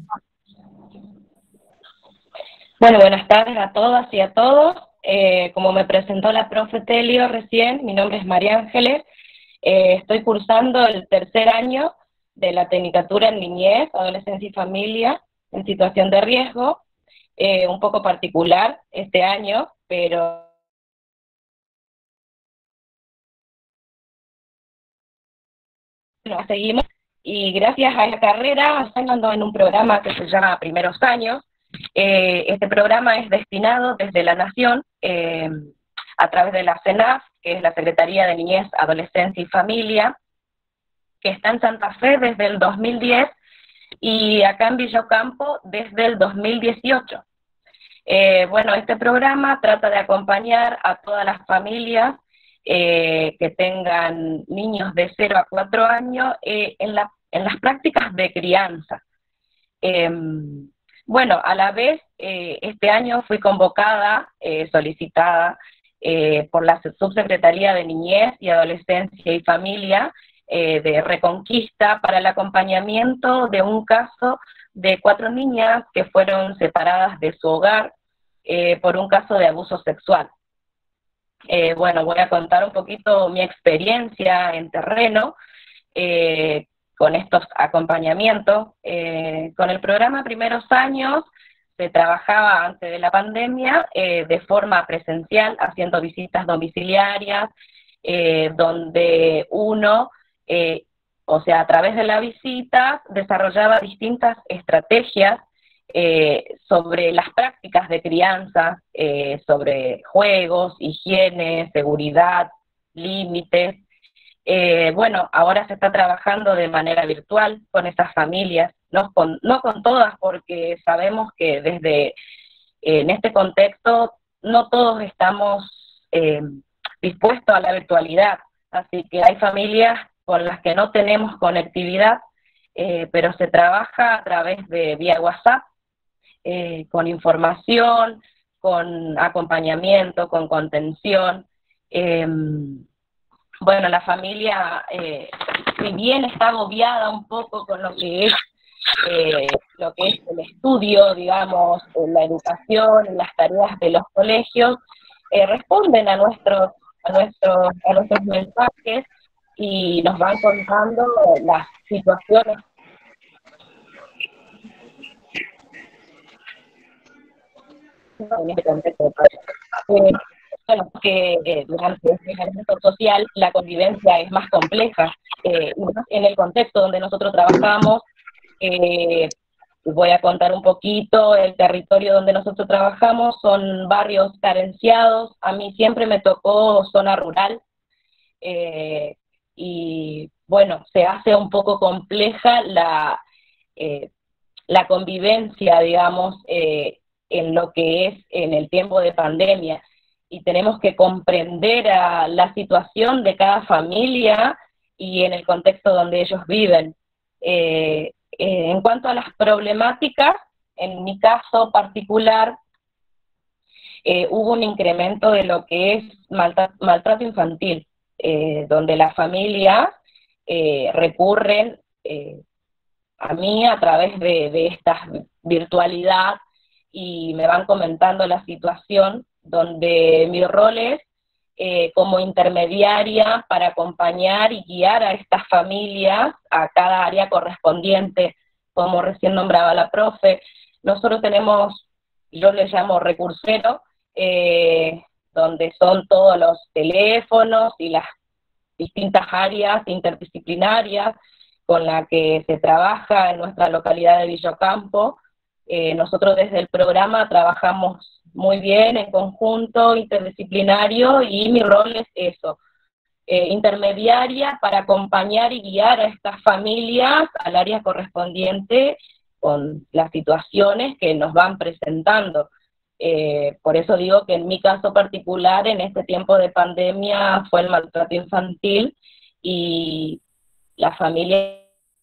Bueno, buenas tardes a todas y a todos. Eh, como me presentó la profe Telio recién, mi nombre es María Ángeles. Eh, estoy cursando el tercer año de la Tecnicatura en Niñez, Adolescencia y Familia en Situación de Riesgo, eh, un poco particular este año, pero bueno, seguimos, y gracias a esta carrera estoy andando en un programa que se llama Primeros Años. Eh, este programa es destinado desde la Nación, eh, a través de la CENAF, que es la Secretaría de Niñez, Adolescencia y Familia, que está en Santa Fe desde el dos mil diez, y acá en Villocampo desde el dos mil dieciocho. Eh, bueno, este programa trata de acompañar a todas las familias eh, que tengan niños de cero a cuatro años eh, en, la, en las prácticas de crianza. Eh, bueno, a la vez, eh, este año fui convocada, eh, solicitada eh, por la Subsecretaría de Niñez y Adolescencia y Familia, Eh, de Reconquista, para el acompañamiento de un caso de cuatro niñas que fueron separadas de su hogar eh, por un caso de abuso sexual. Eh, bueno, voy a contar un poquito mi experiencia en terreno eh, con estos acompañamientos. Eh, con el programa Primeros Años se trabajaba antes de la pandemia eh, de forma presencial, haciendo visitas domiciliarias, eh, donde uno Eh, o sea, a través de la visita desarrollaba distintas estrategias eh, sobre las prácticas de crianza, eh, sobre juegos, higiene, seguridad, límites. Eh, bueno, ahora se está trabajando de manera virtual con estas familias, no con, no con todas, porque sabemos que desde eh, en este contexto no todos estamos eh, dispuestos a la virtualidad, así que hay familias con las que no tenemos conectividad, eh, pero se trabaja a través de vía WhatsApp, eh, con información, con acompañamiento, con contención. Eh, bueno, la familia, eh, si bien está agobiada un poco con lo que es eh, lo que es el estudio, digamos, la educación, las tareas de los colegios, eh, responden a nuestros, a nuestros, a nuestros mensajes y nos van contando las situaciones. En este contexto, eh, bueno, que eh, durante este aislamiento social la convivencia es más compleja, eh, en el contexto donde nosotros trabajamos. Eh, voy a contar un poquito. El territorio donde nosotros trabajamos son barrios carenciados. A mí siempre me tocó zona rural, eh, y bueno, se hace un poco compleja la, eh, la convivencia, digamos, eh, en lo que es en el tiempo de pandemia, y tenemos que comprender a la situación de cada familia y en el contexto donde ellos viven. Eh, Eh, en cuanto a las problemáticas, en mi caso particular, eh, hubo un incremento de lo que es maltrato, maltrato infantil, eh, donde las familias eh, recurren eh, a mí a través de, de esta virtualidad y me van comentando la situación, donde mi rol es Eh, como intermediaria para acompañar y guiar a estas familias a cada área correspondiente, como recién nombraba la profe. Nosotros tenemos, yo le llamo recursero, eh, donde son todos los teléfonos y las distintas áreas interdisciplinarias con las que se trabaja en nuestra localidad de Villocampo. Eh, nosotros desde el programa trabajamos muy bien en conjunto, interdisciplinario, y mi rol es eso, eh, intermediaria para acompañar y guiar a estas familias al área correspondiente con las situaciones que nos van presentando. Eh, por eso digo que en mi caso particular, en este tiempo de pandemia, fue el maltrato infantil, y la familia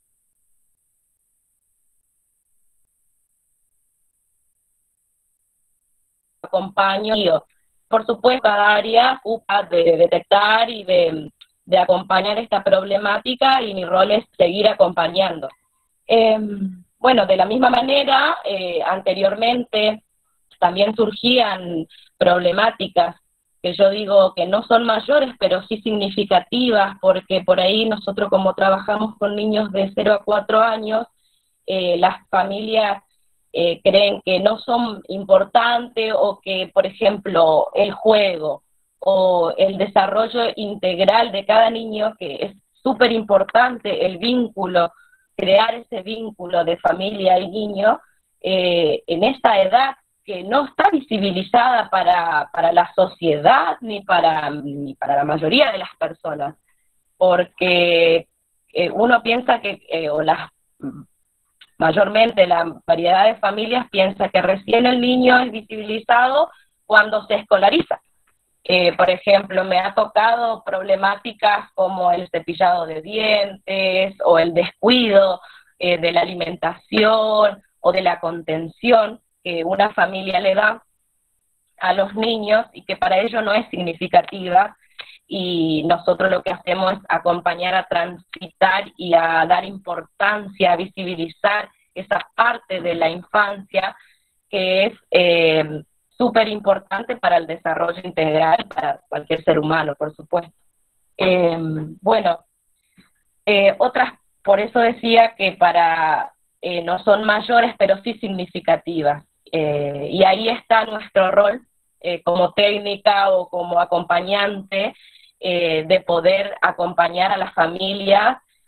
acompaño, y por supuesto cada área ocupa de detectar y de, de acompañar esta problemática, y mi rol es seguir acompañando. Eh, bueno, de la misma manera, eh, anteriormente también surgían problemáticas que yo digo que no son mayores, pero sí significativas, porque por ahí nosotros, como trabajamos con niños de cero a cuatro años, eh, las familias Eh, creen que no son importantes, o que, por ejemplo, el juego o el desarrollo integral de cada niño, que es súper importante, el vínculo, crear ese vínculo de familia y niño, eh, en esta edad que no está visibilizada para, para la sociedad ni para, ni para la mayoría de las personas, porque eh, uno piensa que, eh, o las mayormente la variedad de familias piensa que recién el niño es visibilizado cuando se escolariza. Eh, por ejemplo, me ha tocado problemáticas como el cepillado de dientes, o el descuido eh, de la alimentación, o de la contención que una familia le da a los niños, y que para ello no es significativa, y nosotros lo que hacemos es acompañar a transitar y a dar importancia, a visibilizar esa parte de la infancia que es eh, súper importante para el desarrollo integral, para cualquier ser humano, por supuesto. Eh, bueno, eh, otras, por eso decía que para eh, no son mayores, pero sí significativas, eh, y ahí está nuestro rol eh, como técnica o como acompañante, Eh, de poder acompañar a las familias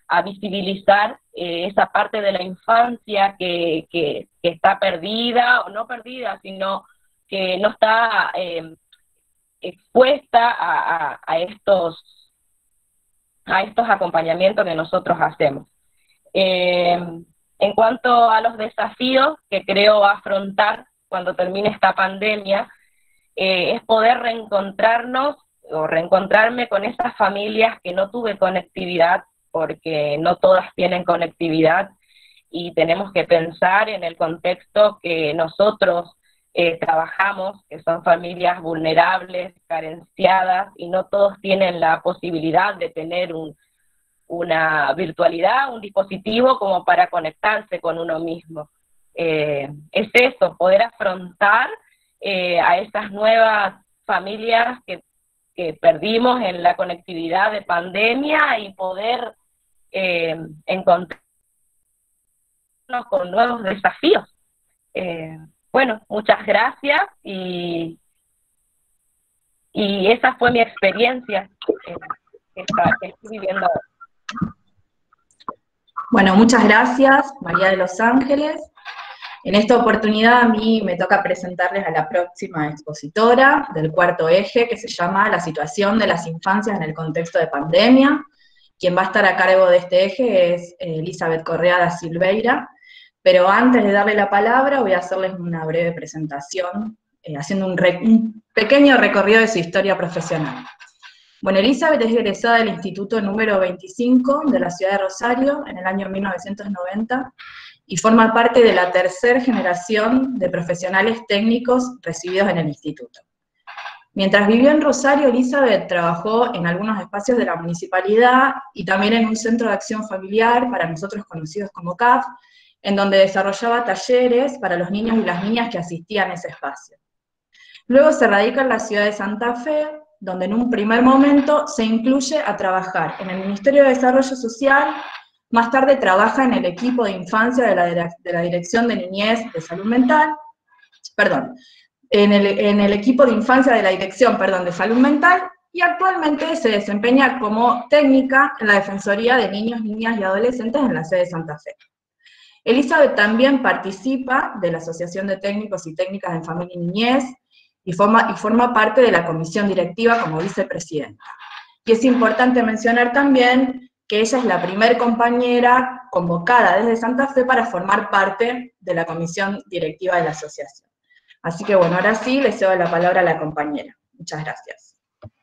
a visibilizar eh, esa parte de la infancia que, que, que está perdida, o no perdida, sino que no está eh, expuesta a, a, a, estos, a estos acompañamientos que nosotros hacemos. Eh, en cuanto a los desafíos que creo afrontar cuando termine esta pandemia, eh, es poder reencontrarnos o reencontrarme con esas familias que no tuve conectividad, porque no todas tienen conectividad, y tenemos que pensar en el contexto que nosotros eh, trabajamos, que son familias vulnerables, carenciadas, y no todos tienen la posibilidad de tener un, una virtualidad, un dispositivo como para conectarse con uno mismo. Eh, es eso, poder afrontar eh, a esas nuevas familias que, que perdimos en la conectividad de pandemia, y poder eh, encontrarnos con nuevos desafíos. Eh, bueno, muchas gracias, y, y esa fue mi experiencia eh, que, está, que estoy viviendo ahora. Bueno, muchas gracias, María de los Ángeles. En esta oportunidad a mí me toca presentarles a la próxima expositora del cuarto eje, que se llama La situación de las infancias en el contexto de pandemia. Quien va a estar a cargo de este eje es Elizabeth Correa da Silveira, pero antes de darle la palabra voy a hacerles una breve presentación, eh, haciendo un, re, un pequeño recorrido de su historia profesional. Bueno, Elizabeth es egresada del Instituto número veinticinco de la ciudad de Rosario en el año mil novecientos noventa, y forma parte de la tercera generación de profesionales técnicos recibidos en el instituto. Mientras vivió en Rosario, Elizabeth trabajó en algunos espacios de la municipalidad y también en un centro de acción familiar, para nosotros conocidos como C A F, en donde desarrollaba talleres para los niños y las niñas que asistían a ese espacio. Luego se radica en la ciudad de Santa Fe, donde en un primer momento se incluye a trabajar en el Ministerio de Desarrollo Social. Más tarde trabaja en el equipo de infancia de la, de la Dirección de Niñez de Salud Mental, perdón, en el, en el equipo de infancia de la Dirección, perdón, de Salud Mental, y actualmente se desempeña como técnica en la Defensoría de Niños, Niñas y Adolescentes en la sede de Santa Fe. Elizabeth también participa de la Asociación de Técnicos y Técnicas en Familia y Niñez, y forma, y forma parte de la comisión directiva como vicepresidenta. Y es importante mencionar también que ella es la primer compañera convocada desde Santa Fe para formar parte de la comisión directiva de la asociación. Así que bueno, ahora sí le cedo la palabra a la compañera. Muchas gracias.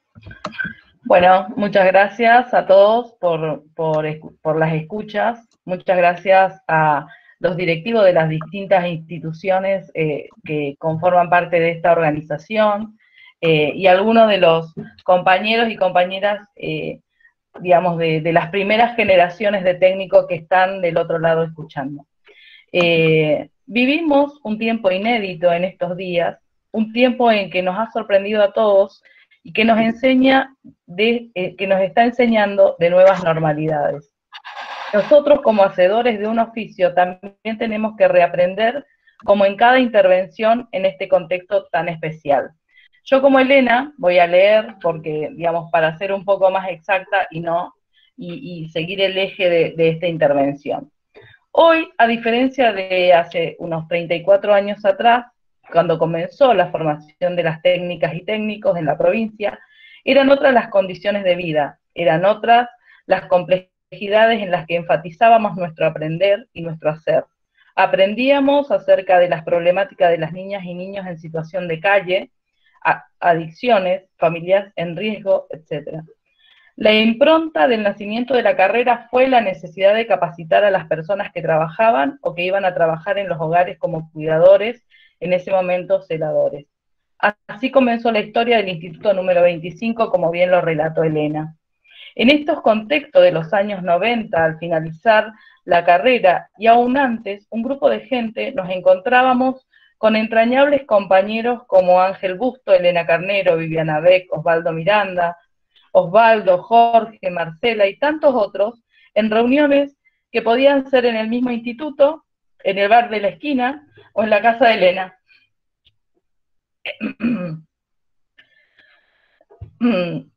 Bueno, muchas gracias a todos por, por, por las escuchas. Muchas gracias a los directivos de las distintas instituciones eh, que conforman parte de esta organización, eh, y algunos de los compañeros y compañeras, eh, digamos, de, de las primeras generaciones de técnicos que están del otro lado escuchando. Eh, vivimos un tiempo inédito en estos días, un tiempo en que nos ha sorprendido a todos y que nos enseña, de, eh, que nos está enseñando de nuevas normalidades. Nosotros, como hacedores de un oficio, también tenemos que reaprender, como en cada intervención en este contexto tan especial. Yo, como Elena, voy a leer, porque, digamos, para ser un poco más exacta y no, y, y seguir el eje de, de esta intervención. Hoy, a diferencia de hace unos treinta y cuatro años atrás, cuando comenzó la formación de las técnicas y técnicos en la provincia, eran otras las condiciones de vida, eran otras las complejidades en las que enfatizábamos nuestro aprender y nuestro hacer. Aprendíamos acerca de las problemáticas de las niñas y niños en situación de calle, adicciones, familias en riesgo, etcétera. La impronta del nacimiento de la carrera fue la necesidad de capacitar a las personas que trabajaban o que iban a trabajar en los hogares como cuidadores, en ese momento celadores. Así comenzó la historia del Instituto número veinticinco, como bien lo relató Elena. En estos contextos de los años noventa, al finalizar la carrera y aún antes, un grupo de gente nos encontrábamos con entrañables compañeros como Ángel Busto, Elena Carnero, Viviana Beck, Osvaldo Miranda, Osvaldo, Jorge, Marcela y tantos otros, en reuniones que podían ser en el mismo instituto, en el bar de la esquina o en la casa de Elena.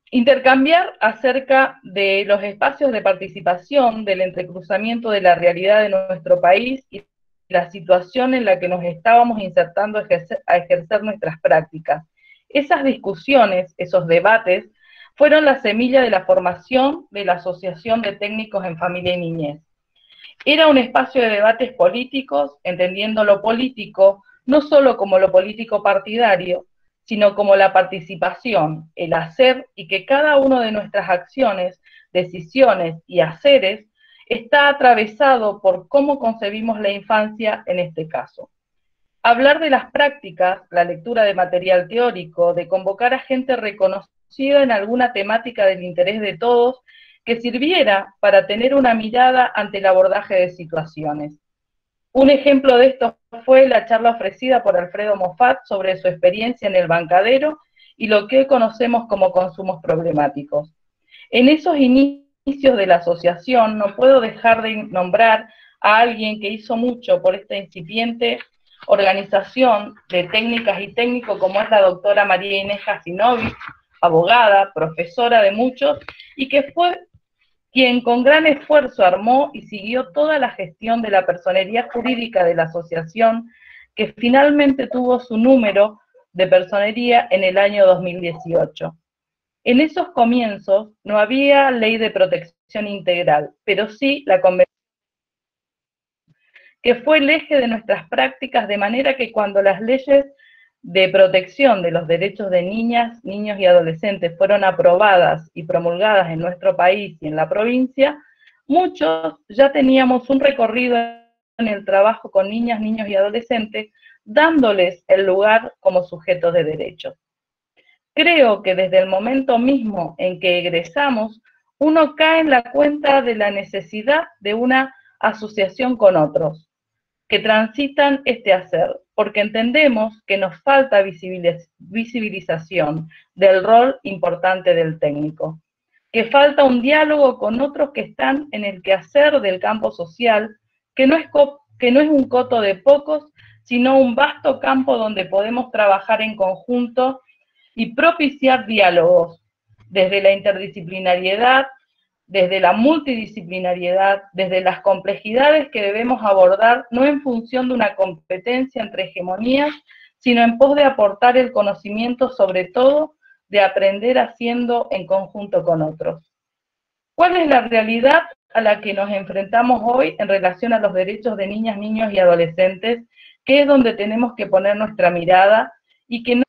intercambiar acerca de los espacios de participación, del entrecruzamiento de la realidad de nuestro país y la situación en la que nos estábamos insertando a ejercer, a ejercer nuestras prácticas. Esas discusiones, esos debates, fueron la semilla de la formación de la Asociación de Técnicos en Familia y Niñez. Era un espacio de debates políticos, entendiendo lo político no solo como lo político partidario, sino como la participación, el hacer, y que cada una de nuestras acciones, decisiones y haceres está atravesado por cómo concebimos la infancia en este caso. Hablar de las prácticas, la lectura de material teórico, de convocar a gente reconocida en alguna temática del interés de todos, que sirviera para tener una mirada ante el abordaje de situaciones. Un ejemplo de esto fue la charla ofrecida por Alfredo Moffat sobre su experiencia en el bancadero y lo que hoy conocemos como consumos problemáticos. En esos inicios de la asociación no puedo dejar de nombrar a alguien que hizo mucho por esta incipiente organización de técnicas y técnicos, como es la doctora María Inés Jasinovic, abogada, profesora de muchos, y que fue quien con gran esfuerzo armó y siguió toda la gestión de la personería jurídica de la asociación, que finalmente tuvo su número de personería en el año dos mil dieciocho. En esos comienzos no había ley de protección integral, pero sí la convención, que fue el eje de nuestras prácticas, de manera que cuando las leyes de protección de los derechos de niñas, niños y adolescentes fueron aprobadas y promulgadas en nuestro país y en la provincia, muchos ya teníamos un recorrido en el trabajo con niñas, niños y adolescentes, dándoles el lugar como sujetos de derechos. Creo que desde el momento mismo en que egresamos, uno cae en la cuenta de la necesidad de una asociación con otros, que transitan este hacer, porque entendemos que nos falta visibilización del rol importante del técnico, que falta un diálogo con otros que están en el quehacer del campo social, que no es, que no es un coto de pocos, sino un vasto campo donde podemos trabajar en conjunto y propiciar diálogos, desde la interdisciplinariedad, desde la multidisciplinariedad, desde las complejidades que debemos abordar, no en función de una competencia entre hegemonías, sino en pos de aportar el conocimiento, sobre todo, de aprender haciendo en conjunto con otros. ¿Cuál es la realidad a la que nos enfrentamos hoy en relación a los derechos de niñas, niños y adolescentes, que es donde tenemos que poner nuestra mirada y que no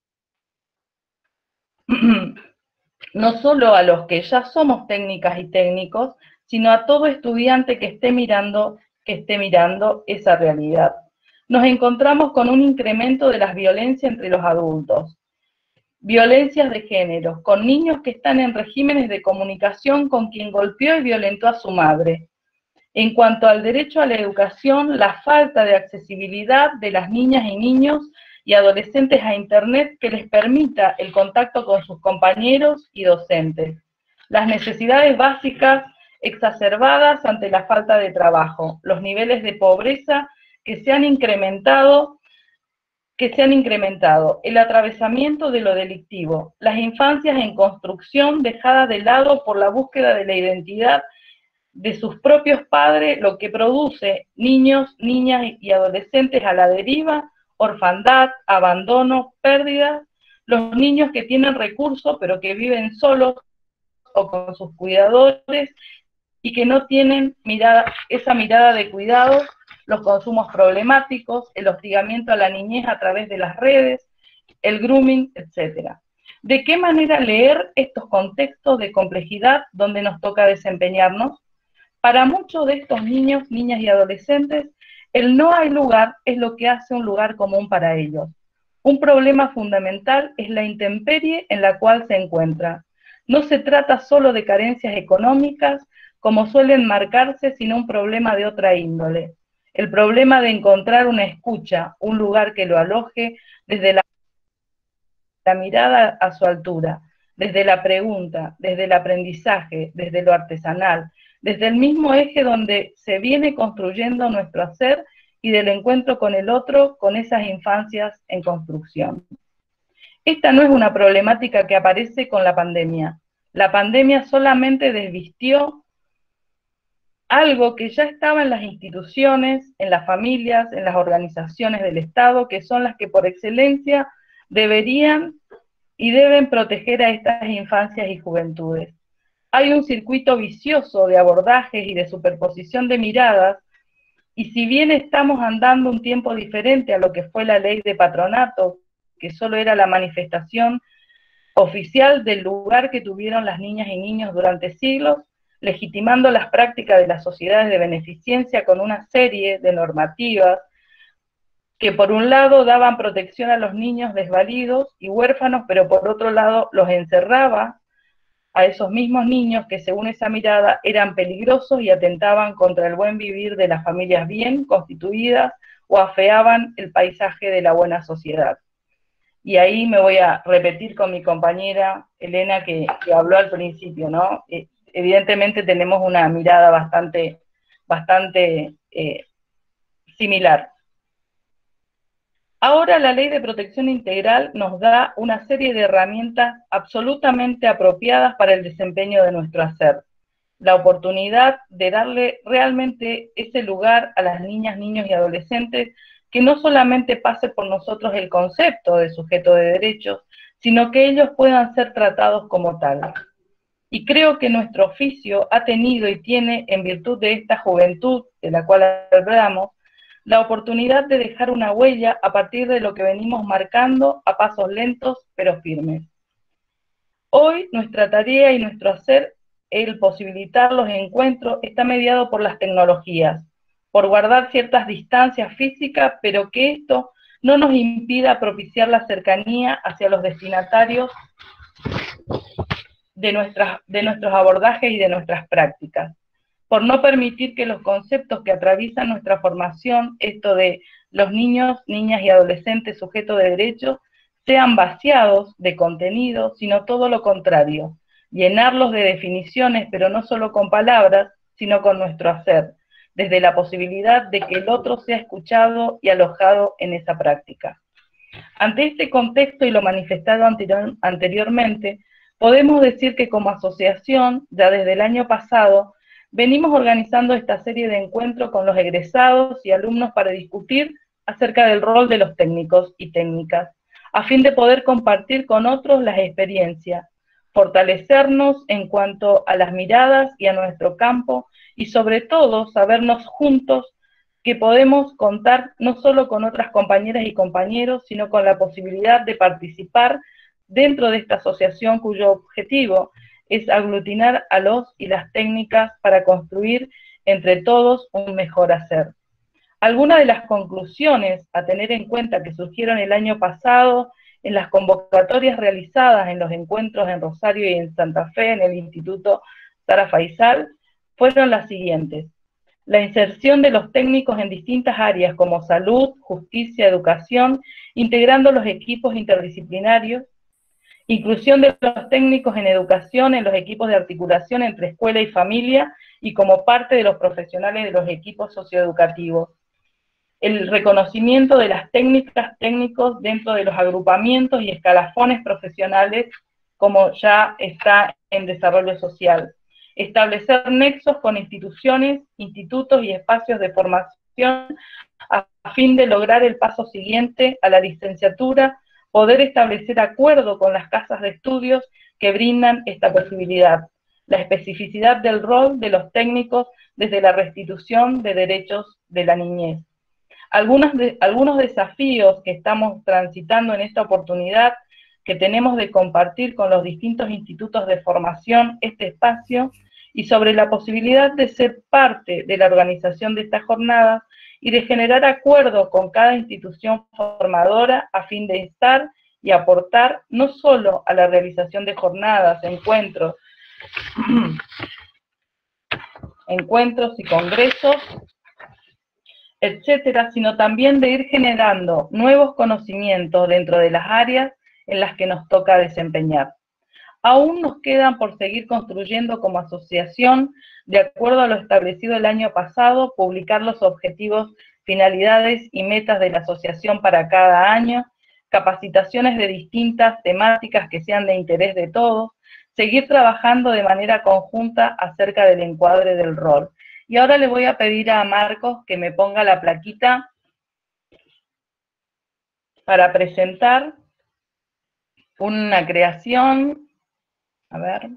no solo a los que ya somos técnicas y técnicos, sino a todo estudiante que esté mirando, que esté mirando esa realidad? Nos encontramos con un incremento de las violencias entre los adultos, violencias de género, con niños que están en regímenes de comunicación con quien golpeó y violentó a su madre. En cuanto al derecho a la educación, la falta de accesibilidad de las niñas y niños y adolescentes a Internet que les permita el contacto con sus compañeros y docentes. Las necesidades básicas exacerbadas ante la falta de trabajo, los niveles de pobreza que se han incrementado, que se han incrementado, el atravesamiento de lo delictivo, las infancias en construcción dejadas de lado por la búsqueda de la identidad de sus propios padres, lo que produce niños, niñas y adolescentes a la deriva, orfandad, abandono, pérdidas, los niños que tienen recursos pero que viven solos o con sus cuidadores y que no tienen mirada, esa mirada de cuidado, los consumos problemáticos, el hostigamiento a la niñez a través de las redes, el grooming, etcétera. ¿De qué manera leer estos contextos de complejidad donde nos toca desempeñarnos? Para muchos de estos niños, niñas y adolescentes, el no hay lugar es lo que hace un lugar común para ellos. Un problema fundamental es la intemperie en la cual se encuentra. No se trata solo de carencias económicas, como suelen marcarse, sino un problema de otra índole. El problema de encontrar una escucha, un lugar que lo aloje desde la, la mirada a su altura, desde la pregunta, desde el aprendizaje, desde lo artesanal, desde el mismo eje donde se viene construyendo nuestro hacer y del encuentro con el otro, con esas infancias en construcción. Esta no es una problemática que aparece con la pandemia. La pandemia solamente desvistió algo que ya estaba en las instituciones, en las familias, en las organizaciones del Estado, que son las que por excelencia deberían y deben proteger a estas infancias y juventudes. Hay un circuito vicioso de abordajes y de superposición de miradas, y si bien estamos andando un tiempo diferente a lo que fue la ley de patronato, que solo era la manifestación oficial del lugar que tuvieron las niñas y niños durante siglos, legitimando las prácticas de las sociedades de beneficencia con una serie de normativas que por un lado daban protección a los niños desvalidos y huérfanos, pero por otro lado los encerraba a esos mismos niños que según esa mirada eran peligrosos y atentaban contra el buen vivir de las familias bien constituidas o afeaban el paisaje de la buena sociedad. Y ahí me voy a repetir con mi compañera Elena que, que habló al principio, ¿no? Eh, evidentemente tenemos una mirada bastante, bastante eh, similar. Ahora la Ley de Protección Integral nos da una serie de herramientas absolutamente apropiadas para el desempeño de nuestro hacer. La oportunidad de darle realmente ese lugar a las niñas, niños y adolescentes que no solamente pase por nosotros el concepto de sujeto de derechos, sino que ellos puedan ser tratados como tal. Y creo que nuestro oficio ha tenido y tiene, en virtud de esta juventud de la cual hablamos, la oportunidad de dejar una huella a partir de lo que venimos marcando a pasos lentos pero firmes. Hoy nuestra tarea y nuestro hacer, el posibilitar los encuentros, está mediado por las tecnologías, por guardar ciertas distancias físicas, pero que esto no nos impida propiciar la cercanía hacia los destinatarios de, nuestras, de nuestros abordajes y de nuestras prácticas, por no permitir que los conceptos que atraviesan nuestra formación, esto de los niños, niñas y adolescentes sujetos de derechos, sean vaciados de contenido, sino todo lo contrario, llenarlos de definiciones, pero no solo con palabras, sino con nuestro hacer, desde la posibilidad de que el otro sea escuchado y alojado en esa práctica. Ante este contexto y lo manifestado anterior, anteriormente, podemos decir que como asociación, ya desde el año pasado, venimos organizando esta serie de encuentros con los egresados y alumnos para discutir acerca del rol de los técnicos y técnicas, a fin de poder compartir con otros las experiencias, fortalecernos en cuanto a las miradas y a nuestro campo, y sobre todo sabernos juntos que podemos contar no solo con otras compañeras y compañeros, sino con la posibilidad de participar dentro de esta asociación cuyo objetivo es aglutinar a los y las técnicas para construir entre todos un mejor hacer. Algunas de las conclusiones a tener en cuenta que surgieron el año pasado en las convocatorias realizadas en los encuentros en Rosario y en Santa Fe en el Instituto Sara Faisal fueron las siguientes: la inserción de los técnicos en distintas áreas como salud, justicia, educación, integrando los equipos interdisciplinarios, inclusión de los técnicos en educación en los equipos de articulación entre escuela y familia y como parte de los profesionales de los equipos socioeducativos, el reconocimiento de las técnicas, técnicos dentro de los agrupamientos y escalafones profesionales como ya está en desarrollo social, establecer nexos con instituciones, institutos y espacios de formación a fin de lograr el paso siguiente a la licenciatura, poder establecer acuerdo con las casas de estudios que brindan esta posibilidad, la especificidad del rol de los técnicos desde la restitución de derechos de la niñez. Algunos, de, algunos desafíos que estamos transitando en esta oportunidad, que tenemos de compartir con los distintos institutos de formación este espacio, y sobre la posibilidad de ser parte de la organización de estas jornadas, y de generar acuerdo con cada institución formadora a fin de instar y aportar no solo a la realización de jornadas, encuentros, encuentros y congresos, etcétera, sino también de ir generando nuevos conocimientos dentro de las áreas en las que nos toca desempeñar. Aún nos quedan por seguir construyendo como asociación, de acuerdo a lo establecido el año pasado, publicar los objetivos, finalidades y metas de la asociación para cada año, capacitaciones de distintas temáticas que sean de interés de todos, seguir trabajando de manera conjunta acerca del encuadre del rol. Y ahora le voy a pedir a Marcos que me ponga la plaquita para presentar una creación, a ver.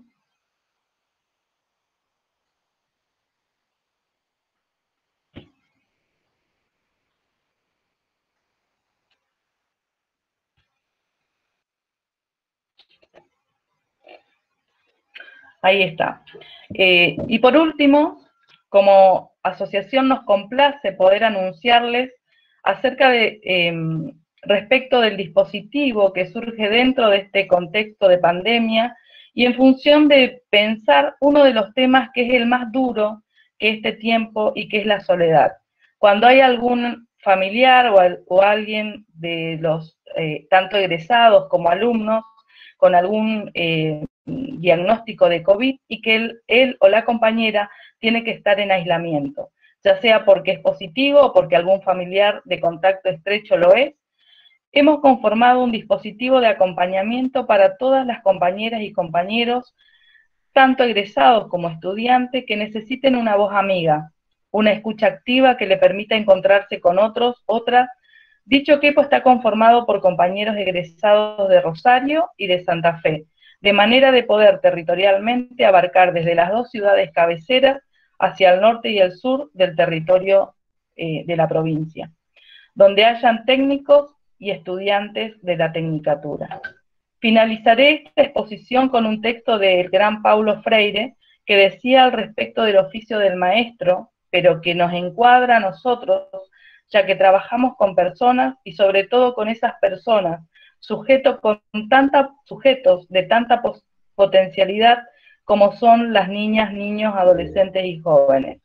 Ahí está. Eh, y por último, como asociación nos complace poder anunciarles acerca de, eh, respecto del dispositivo que surge dentro de este contexto de pandemia y en función de pensar uno de los temas que es el más duro que este tiempo y que es la soledad. Cuando hay algún familiar o, al, o alguien de los, eh, tanto egresados como alumnos, con algún eh, diagnóstico de COVID y que él, él o la compañera tiene que estar en aislamiento, ya sea porque es positivo o porque algún familiar de contacto estrecho lo es. Hemos conformado un dispositivo de acompañamiento para todas las compañeras y compañeros, tanto egresados como estudiantes, que necesiten una voz amiga, una escucha activa que le permita encontrarse con otros, otras. Dicho equipo está conformado por compañeros egresados de Rosario y de Santa Fe, de manera de poder territorialmente abarcar desde las dos ciudades cabeceras hacia el norte y el sur del territorio eh, de la provincia, donde hayan técnicos y estudiantes de la tecnicatura. Finalizaré esta exposición con un texto del gran Paulo Freire, que decía al respecto del oficio del maestro, pero que nos encuadra a nosotros, ya que trabajamos con personas y sobre todo con esas personas, sujetos, con tanta, sujetos de tanta potencialidad como son las niñas, niños, adolescentes y jóvenes.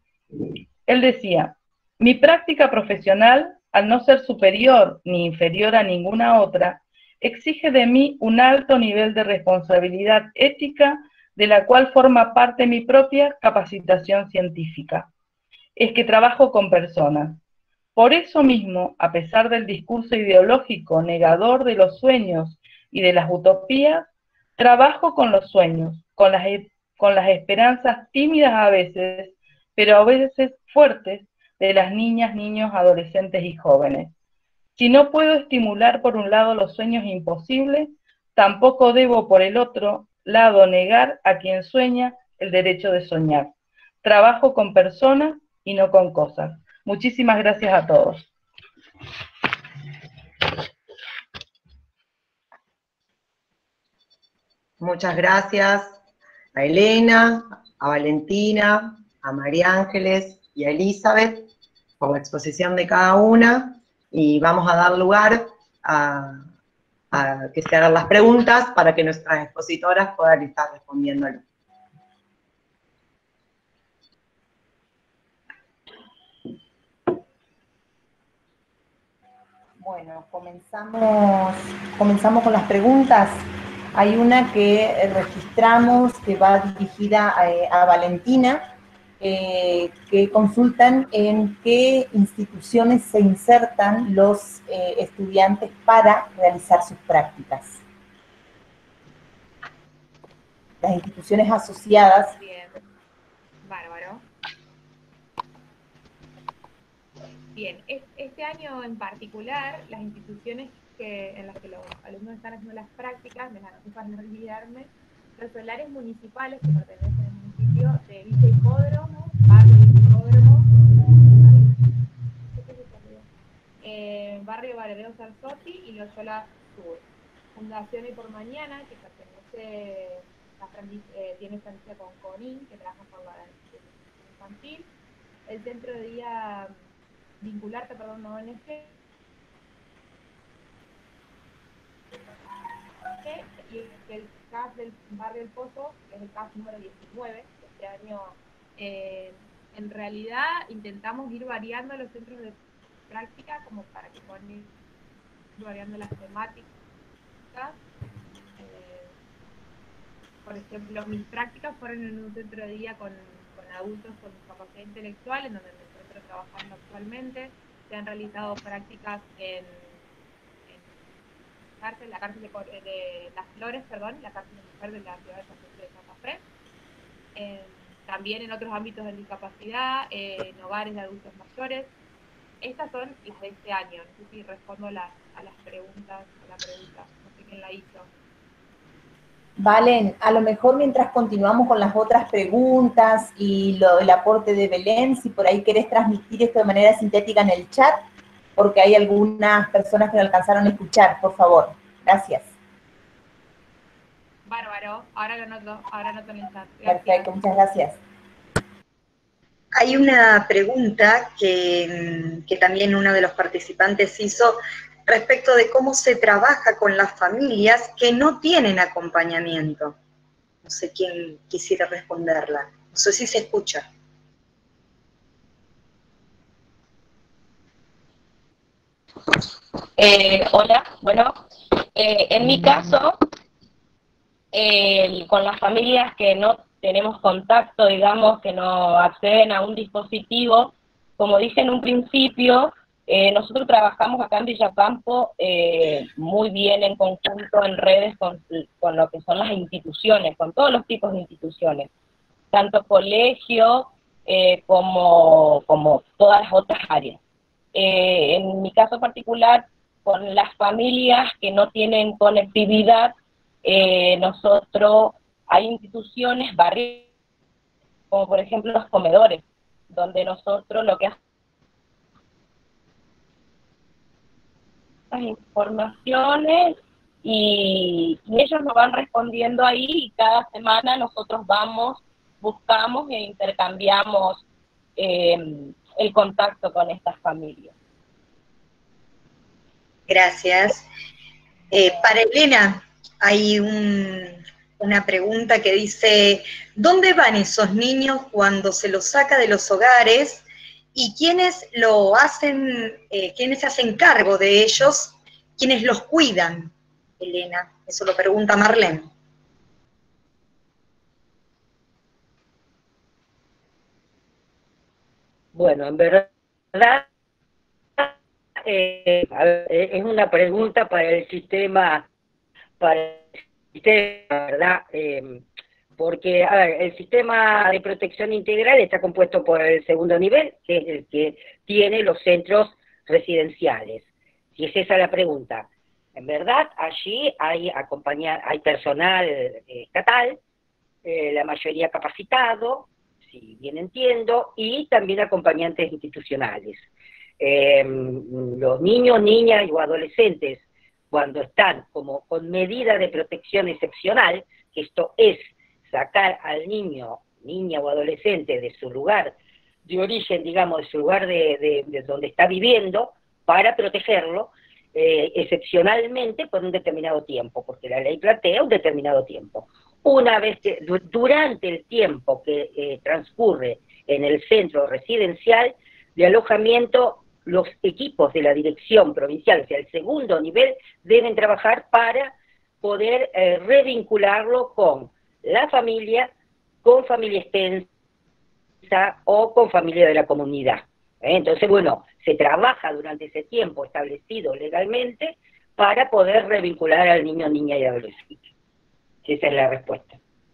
Él decía, mi práctica profesional, al no ser superior ni inferior a ninguna otra, exige de mí un alto nivel de responsabilidad ética, de la cual forma parte mi propia capacitación científica. Es que trabajo con personas. Por eso mismo, a pesar del discurso ideológico negador de los sueños y de las utopías, trabajo con los sueños, con las, con las esperanzas tímidas a veces, pero a veces fuertes, de las niñas, niños, adolescentes y jóvenes. Si no puedo estimular por un lado los sueños imposibles, tampoco debo por el otro lado negar a quien sueña el derecho de soñar. Trabajo con personas y no con cosas. Muchísimas gracias a todos. Muchas gracias a Elena, a Valentina, a María Ángeles y a Elizabeth por la exposición de cada una, y vamos a dar lugar a, a que se hagan las preguntas para que nuestras expositoras puedan estar respondiéndolo. Bueno, comenzamos, comenzamos con las preguntas. Hay una que registramos que va dirigida a, a Valentina, eh, que consultan en qué instituciones se insertan los eh, estudiantes para realizar sus prácticas. Las instituciones asociadas. Bien, bárbaro. Bien, este año en particular, las instituciones que, en las que los alumnos están haciendo las prácticas, me las para no olvidarme, los solares municipales que pertenecen al municipio de Villa Hipódromo, barrio Villa Hipódromo, eh, barrio Varadero Sarzotti y Loyola Sur. Fundación Y por Mañana, que pertenece, a, eh, tiene franquicia con CONIN, que trabaja por la infantil. El centro de día vincularte, perdón, no O N G, y el C A S del barrio El Pozo, que es el C A S número diecinueve, este año eh, en realidad intentamos ir variando los centros de práctica como para que puedan ir variando las temáticas. Eh, por ejemplo, mis prácticas fueron en un centro de día con, con adultos con discapacidad intelectual, en donde me encuentro trabajando actualmente. Se han realizado prácticas en, en cárcel, la cárcel de, de Las Flores, perdón, la cárcel de mujer de la ciudad de Santa Fe. Eh, también en otros ámbitos de discapacidad, eh, en hogares de adultos mayores. Estas son las de este año. No sé si respondo las, a las preguntas, a la pregunta, no sé quién la hizo. Valen, a lo mejor mientras continuamos con las otras preguntas y lo, el aporte de Belén, si por ahí querés transmitir esto de manera sintética en el chat, porque hay algunas personas que no alcanzaron a escuchar, por favor. Gracias. Bárbaro, ahora lo noto, ahora noto en el chat. Gracias. Perfecto, muchas gracias. Hay una pregunta que, que también uno de los participantes hizo respecto de cómo se trabaja con las familias que no tienen acompañamiento. No sé quién quisiera responderla. No sé si se escucha. Eh, hola, bueno, eh, en mi caso, eh, con las familias que no tenemos contacto, digamos, que no acceden a un dispositivo, como dije en un principio, eh, nosotros trabajamos acá en Villacampo eh, muy bien en conjunto, en redes, con, con lo que son las instituciones, con todos los tipos de instituciones, tanto colegio eh, como, como todas las otras áreas. Eh, en mi caso particular, con las familias que no tienen conectividad, eh, nosotros, hay instituciones, barrios, como por ejemplo los comedores, donde nosotros lo que hacemos las informaciones y, y ellos nos van respondiendo ahí y cada semana nosotros vamos, buscamos e intercambiamos eh, el contacto con estas familias. Gracias. Eh, para Elena, hay un, una pregunta que dice, ¿dónde van esos niños cuando se los saca de los hogares y quiénes lo hacen, eh, quiénes se hacen cargo de ellos, quiénes los cuidan? Elena, eso lo pregunta Marlene. Bueno, en verdad, eh, es una pregunta para el sistema, para el sistema, ¿verdad? Eh, porque, a ver, el sistema de protección integral está compuesto por el segundo nivel, que es el que tiene los centros residenciales. Si es esa la pregunta. En verdad, allí hay, acompaña, hay personal eh, estatal, eh, la mayoría capacitado, si bien entiendo, y también acompañantes institucionales. Eh, los niños, niñas o adolescentes, cuando están como con medida de protección excepcional, que esto es sacar al niño, niña o adolescente de su lugar de origen, digamos, de su lugar de, de, de donde está viviendo, para protegerlo, eh, excepcionalmente por un determinado tiempo, porque la ley plantea un determinado tiempo. Una vez que, durante el tiempo que eh, transcurre en el centro residencial de alojamiento, los equipos de la dirección provincial, o sea, el segundo nivel, deben trabajar para poder eh, revincularlo con la familia, con familia extensa o con familia de la comunidad. ¿Eh? Entonces, bueno, se trabaja durante ese tiempo establecido legalmente para poder revincular al niño, niña y adolescente. Esa es la respuesta.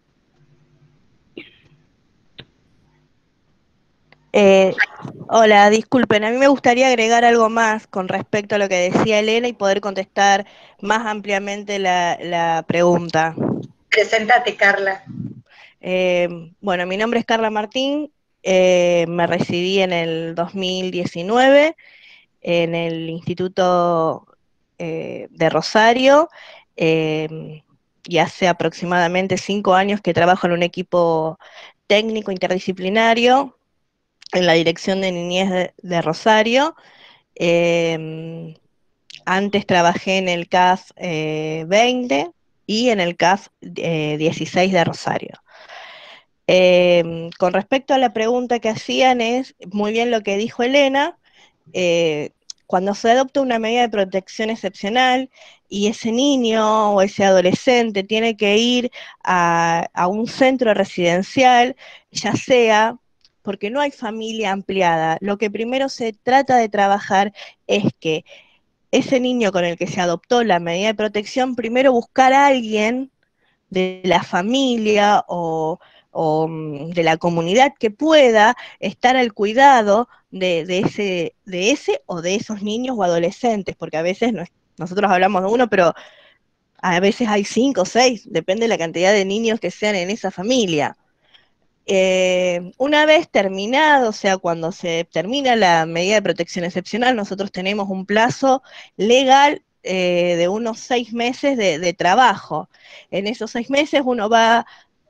Eh, hola, disculpen, a mí me gustaría agregar algo más con respecto a lo que decía Elena y poder contestar más ampliamente la, la pregunta. Preséntate, Carla. Eh, bueno, mi nombre es Carla Martín, eh, me recibí en el dos mil diecinueve en el Instituto eh, de Rosario, eh, y hace aproximadamente cinco años que trabajo en un equipo técnico interdisciplinario en la Dirección de Niñez de, de Rosario. Eh, antes trabajé en el C A F eh, veinte y en el C A F eh, dieciséis de Rosario. Eh, con respecto a la pregunta que hacían, es muy bien lo que dijo Elena. Eh, cuando se adopta una medida de protección excepcional y ese niño o ese adolescente tiene que ir a, a un centro residencial, ya sea porque no hay familia ampliada, lo que primero se trata de trabajar es que ese niño con el que se adoptó la medida de protección, primero buscar a alguien de la familia o, o de la comunidad que pueda estar al cuidado de, de, ese, de ese o de esos niños o adolescentes, porque a veces no, nosotros hablamos de uno, pero a veces hay cinco o seis, depende de la cantidad de niños que sean en esa familia. Eh, una vez terminado, o sea, cuando se termina la medida de protección excepcional, nosotros tenemos un plazo legal eh, de unos seis meses de, de trabajo. En esos seis meses uno va,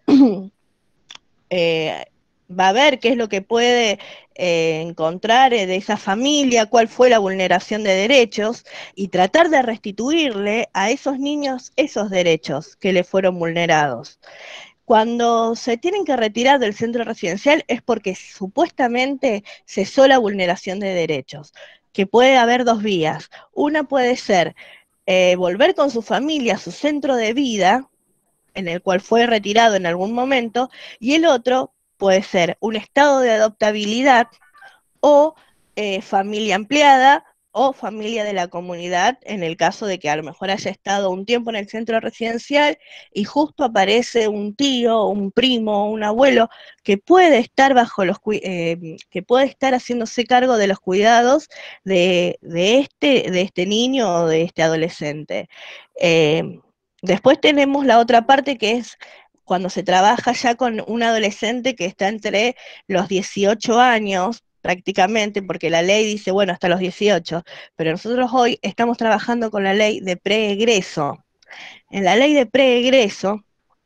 eh, va a ver qué es lo que puede eh, encontrar de esa familia, cuál fue la vulneración de derechos, y tratar de restituirle a esos niños esos derechos que le fueron vulnerados. Cuando se tienen que retirar del centro residencial es porque supuestamente cesó la vulneración de derechos, que puede haber dos vías. Una puede ser eh, volver con su familia a su centro de vida, en el cual fue retirado en algún momento, y el otro puede ser un estado de adoptabilidad o eh, familia ampliada, o familia de la comunidad, en el caso de que a lo mejor haya estado un tiempo en el centro residencial y justo aparece un tío, un primo, un abuelo que puede estar bajo los eh, que puede estar haciéndose cargo de los cuidados de, de, este, de este niño o de este adolescente. Eh, después tenemos la otra parte, que es cuando se trabaja ya con un adolescente que está entre los dieciocho años, prácticamente, porque la ley dice, bueno, hasta los dieciocho, pero nosotros hoy estamos trabajando con la ley de preegreso. En la ley de preegreso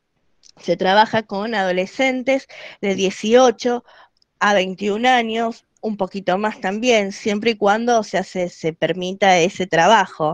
se trabaja con adolescentes de dieciocho a veintiún años, un poquito más también, siempre y cuando o sea, se, se permita ese trabajo.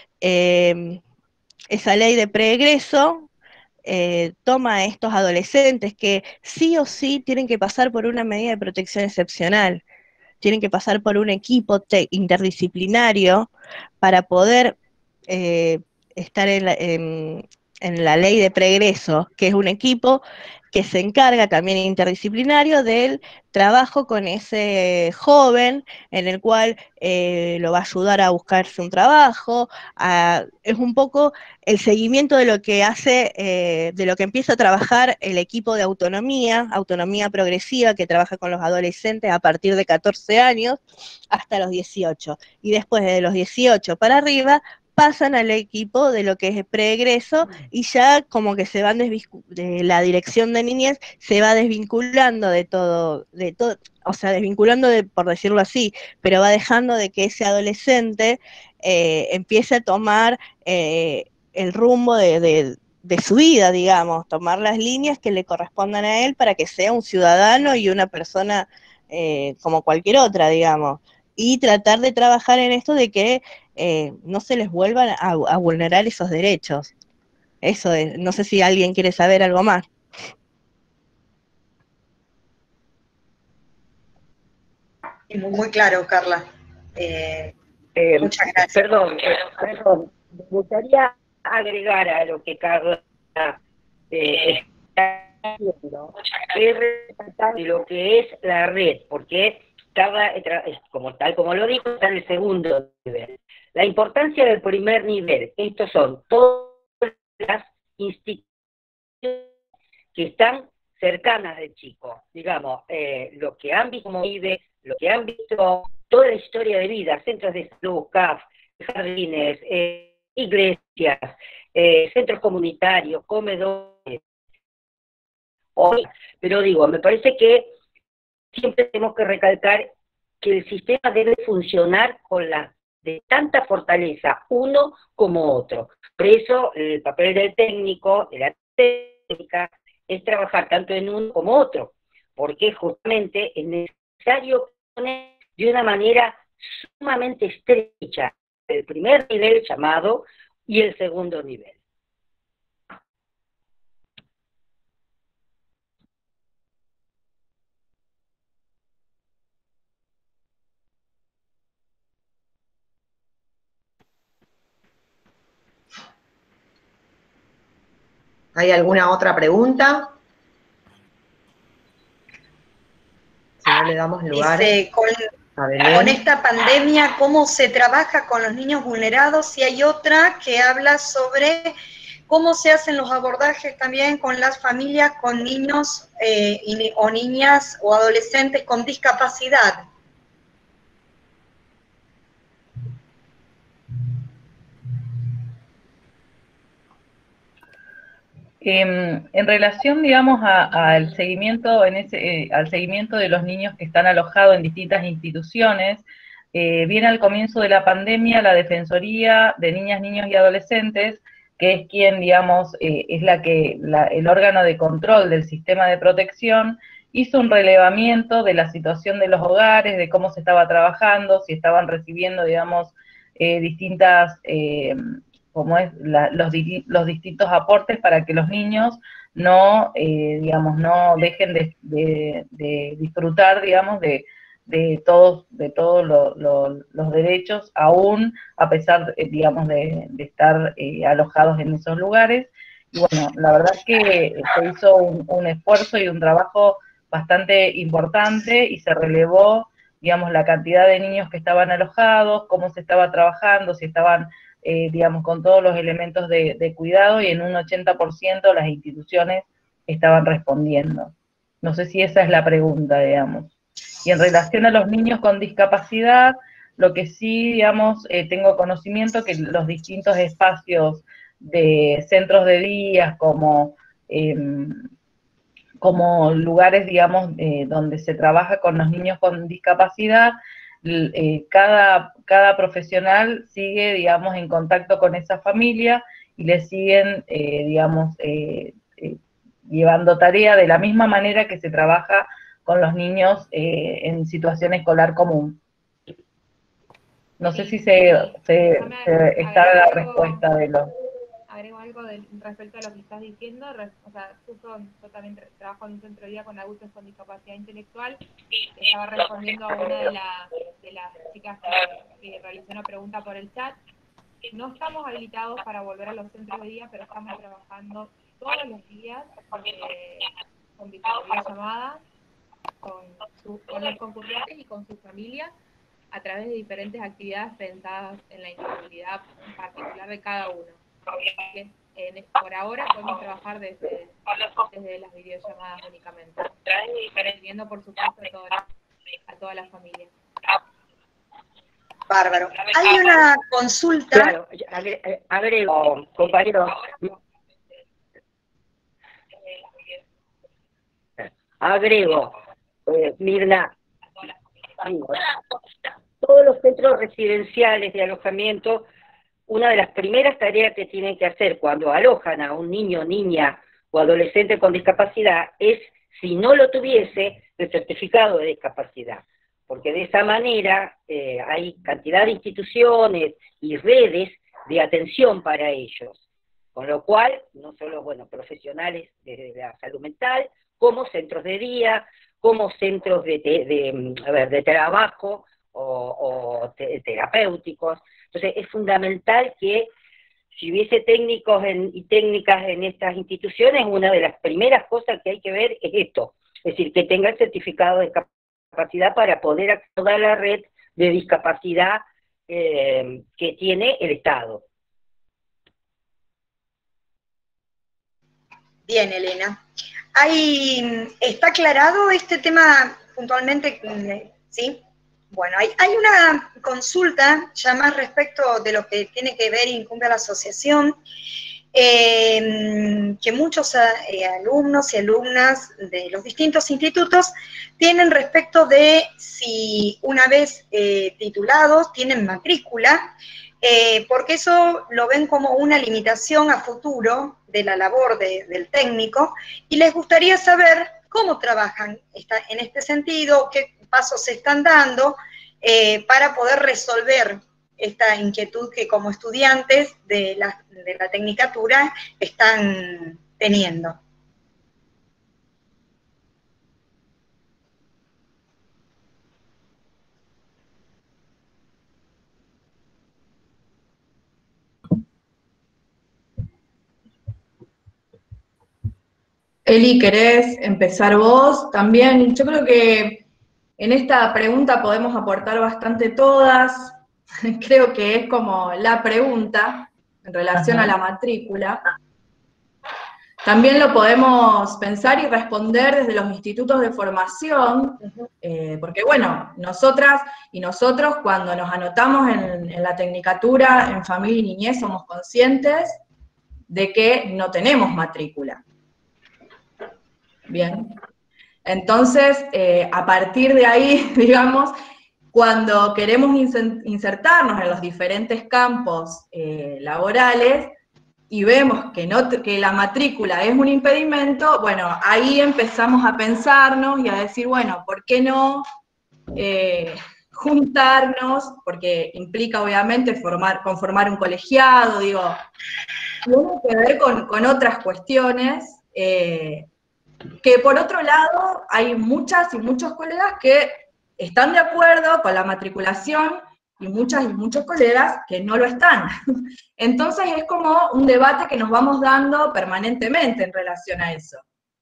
Eh, esa ley de preegreso Eh, toma a estos adolescentes que sí o sí tienen que pasar por una medida de protección excepcional, tienen que pasar por un equipo interdisciplinario para poder eh, estar en la, en, en la ley de preegreso, que es un equipo que se encarga también interdisciplinario del trabajo con ese joven, en el cual eh, lo va a ayudar a buscarse un trabajo, a, es un poco el seguimiento de lo que hace, eh, de lo que empieza a trabajar el equipo de autonomía, autonomía progresiva, que trabaja con los adolescentes a partir de catorce años hasta los dieciocho, y después de los dieciocho para arriba, pasan al equipo de lo que es preegreso y ya como que se van de la dirección de niñez se va desvinculando de todo, de todo, o sea, desvinculando de, por decirlo así, pero va dejando de que ese adolescente eh, empiece a tomar eh, el rumbo de, de, de su vida, digamos, tomar las líneas que le correspondan a él para que sea un ciudadano y una persona eh, como cualquier otra, digamos, y tratar de trabajar en esto de que Eh, no se les vuelvan a, a vulnerar esos derechos. Eso es, no sé si alguien quiere saber algo más. Muy claro, Carla. Eh, eh, muchas gracias. Perdón, perdón, me gustaría agregar a lo que Carla eh, está haciendo, es resaltar lo que es la red, porque Carla, como tal como lo dijo, está en el segundo nivel. La importancia del primer nivel, estos son todas las instituciones que están cercanas del chico, digamos, eh, lo que han visto cómo vive, lo que han visto toda la historia de vida, centros de salud, C A F, jardines, eh, iglesias, eh, centros comunitarios, comedores. Hoy, pero digo, me parece que siempre tenemos que recalcar que el sistema debe funcionar con la de tanta fortaleza uno como otro. Por eso el papel del técnico, de la técnica, es trabajar tanto en uno como otro, porque justamente es necesario poner de una manera sumamente estrecha el primer nivel llamado y el segundo nivel. ¿Hay alguna otra pregunta? Si no le damos lugar. Dice, con, con esta pandemia, cómo se trabaja con los niños vulnerados, y hay otra que habla sobre cómo se hacen los abordajes también con las familias con niños eh, y, o niñas o adolescentes con discapacidad. Eh, en relación, digamos, al seguimiento, en ese, eh, al seguimiento de los niños que están alojados en distintas instituciones, eh, viene al comienzo de la pandemia la Defensoría de Niñas, Niños y Adolescentes, que es quien, digamos, eh, es la que, la, el órgano de control del sistema de protección, hizo un relevamiento de la situación de los hogares, de cómo se estaba trabajando, si estaban recibiendo, digamos, eh, distintas... Eh, como es la, los, los distintos aportes para que los niños no, eh, digamos, no dejen de, de, de disfrutar, digamos, de, de todos, de todos lo, lo, los derechos, aún a pesar, eh, digamos, de, de estar eh, alojados en esos lugares. Y bueno, la verdad es que se hizo un, un esfuerzo y un trabajo bastante importante y se relevó, digamos, la cantidad de niños que estaban alojados, cómo se estaba trabajando, si estaban... Eh, digamos, con todos los elementos de, de cuidado, y en un ochenta por ciento las instituciones estaban respondiendo. No sé si esa es la pregunta, digamos. Y en relación a los niños con discapacidad, lo que sí, digamos, eh, tengo conocimiento que los distintos espacios de centros de días, como, eh, como lugares, digamos, eh, donde se trabaja con los niños con discapacidad, Eh, cada, cada profesional sigue, digamos, en contacto con esa familia y le siguen, eh, digamos, eh, eh, llevando tarea de la misma manera que se trabaja con los niños eh, en situación escolar común. No sé si se, se, se está la respuesta de los... Agrego algo de, respecto a lo que estás diciendo. O sea, justo yo también trabajo en un centro de día con adultos con discapacidad intelectual. Estaba respondiendo a una de, la, de las chicas que, que realizó una pregunta por el chat. No estamos habilitados para volver a los centros de día, pero estamos trabajando todos los días eh, con videollamadas, con, su, con los concurrentes y con sus familias, a través de diferentes actividades pensadas en la individualidad particular de cada uno. Que en, por ahora podemos trabajar desde, desde las videollamadas únicamente, recibiendo por supuesto a todas las, a todas las familias. Bárbaro. Hay una consulta. Claro, agrego, compañero. Agrego, eh, Mirna, todos los centros residenciales de alojamiento, una de las primeras tareas que tienen que hacer cuando alojan a un niño, niña o adolescente con discapacidad es, si no lo tuviese, el certificado de discapacidad. Porque de esa manera eh, hay cantidad de instituciones y redes de atención para ellos. Con lo cual, no solo, bueno, profesionales de la salud mental, como centros de día, como centros de, de, de, a ver, de trabajo o, o te, terapéuticos. Entonces, es fundamental que si hubiese técnicos en, y técnicas en estas instituciones, una de las primeras cosas que hay que ver es esto, es decir, que tenga el certificado de discapacidad para poder acceder a la red de discapacidad eh, que tiene el Estado. Bien, Elena. Hay, ¿está aclarado este tema puntualmente? ¿Sí? Bueno, hay, hay una consulta ya más respecto de lo que tiene que ver e incumbe a la asociación, eh, que muchos eh, alumnos y alumnas de los distintos institutos tienen respecto de si una vez eh, titulados tienen matrícula, eh, porque eso lo ven como una limitación a futuro de la labor de, del técnico, y les gustaría saber cómo trabajan esta, en este sentido, qué pasos se están dando eh, para poder resolver esta inquietud que como estudiantes de la, de la tecnicatura están teniendo. Eli, ¿querés empezar vos? También, yo creo que En esta pregunta podemos aportar bastante todas, creo que es como la pregunta en relación a la matrícula. También lo podemos pensar y responder desde los institutos de formación, eh, porque bueno, nosotras y nosotros cuando nos anotamos en, en la tecnicatura en familia y niñez somos conscientes de que no tenemos matrícula. Bien. Entonces, eh, a partir de ahí, digamos, cuando queremos insertarnos en los diferentes campos eh, laborales y vemos que, no, que la matrícula es un impedimento, bueno, ahí empezamos a pensarnos y a decir, bueno, ¿por qué no eh, juntarnos? Porque implica obviamente formar, conformar un colegiado, digo, tiene que ver con, con otras cuestiones, eh, que por otro lado hay muchas y muchos colegas que están de acuerdo con la matriculación y muchas y muchos colegas que no lo están. Entonces es como un debate que nos vamos dando permanentemente en relación a eso.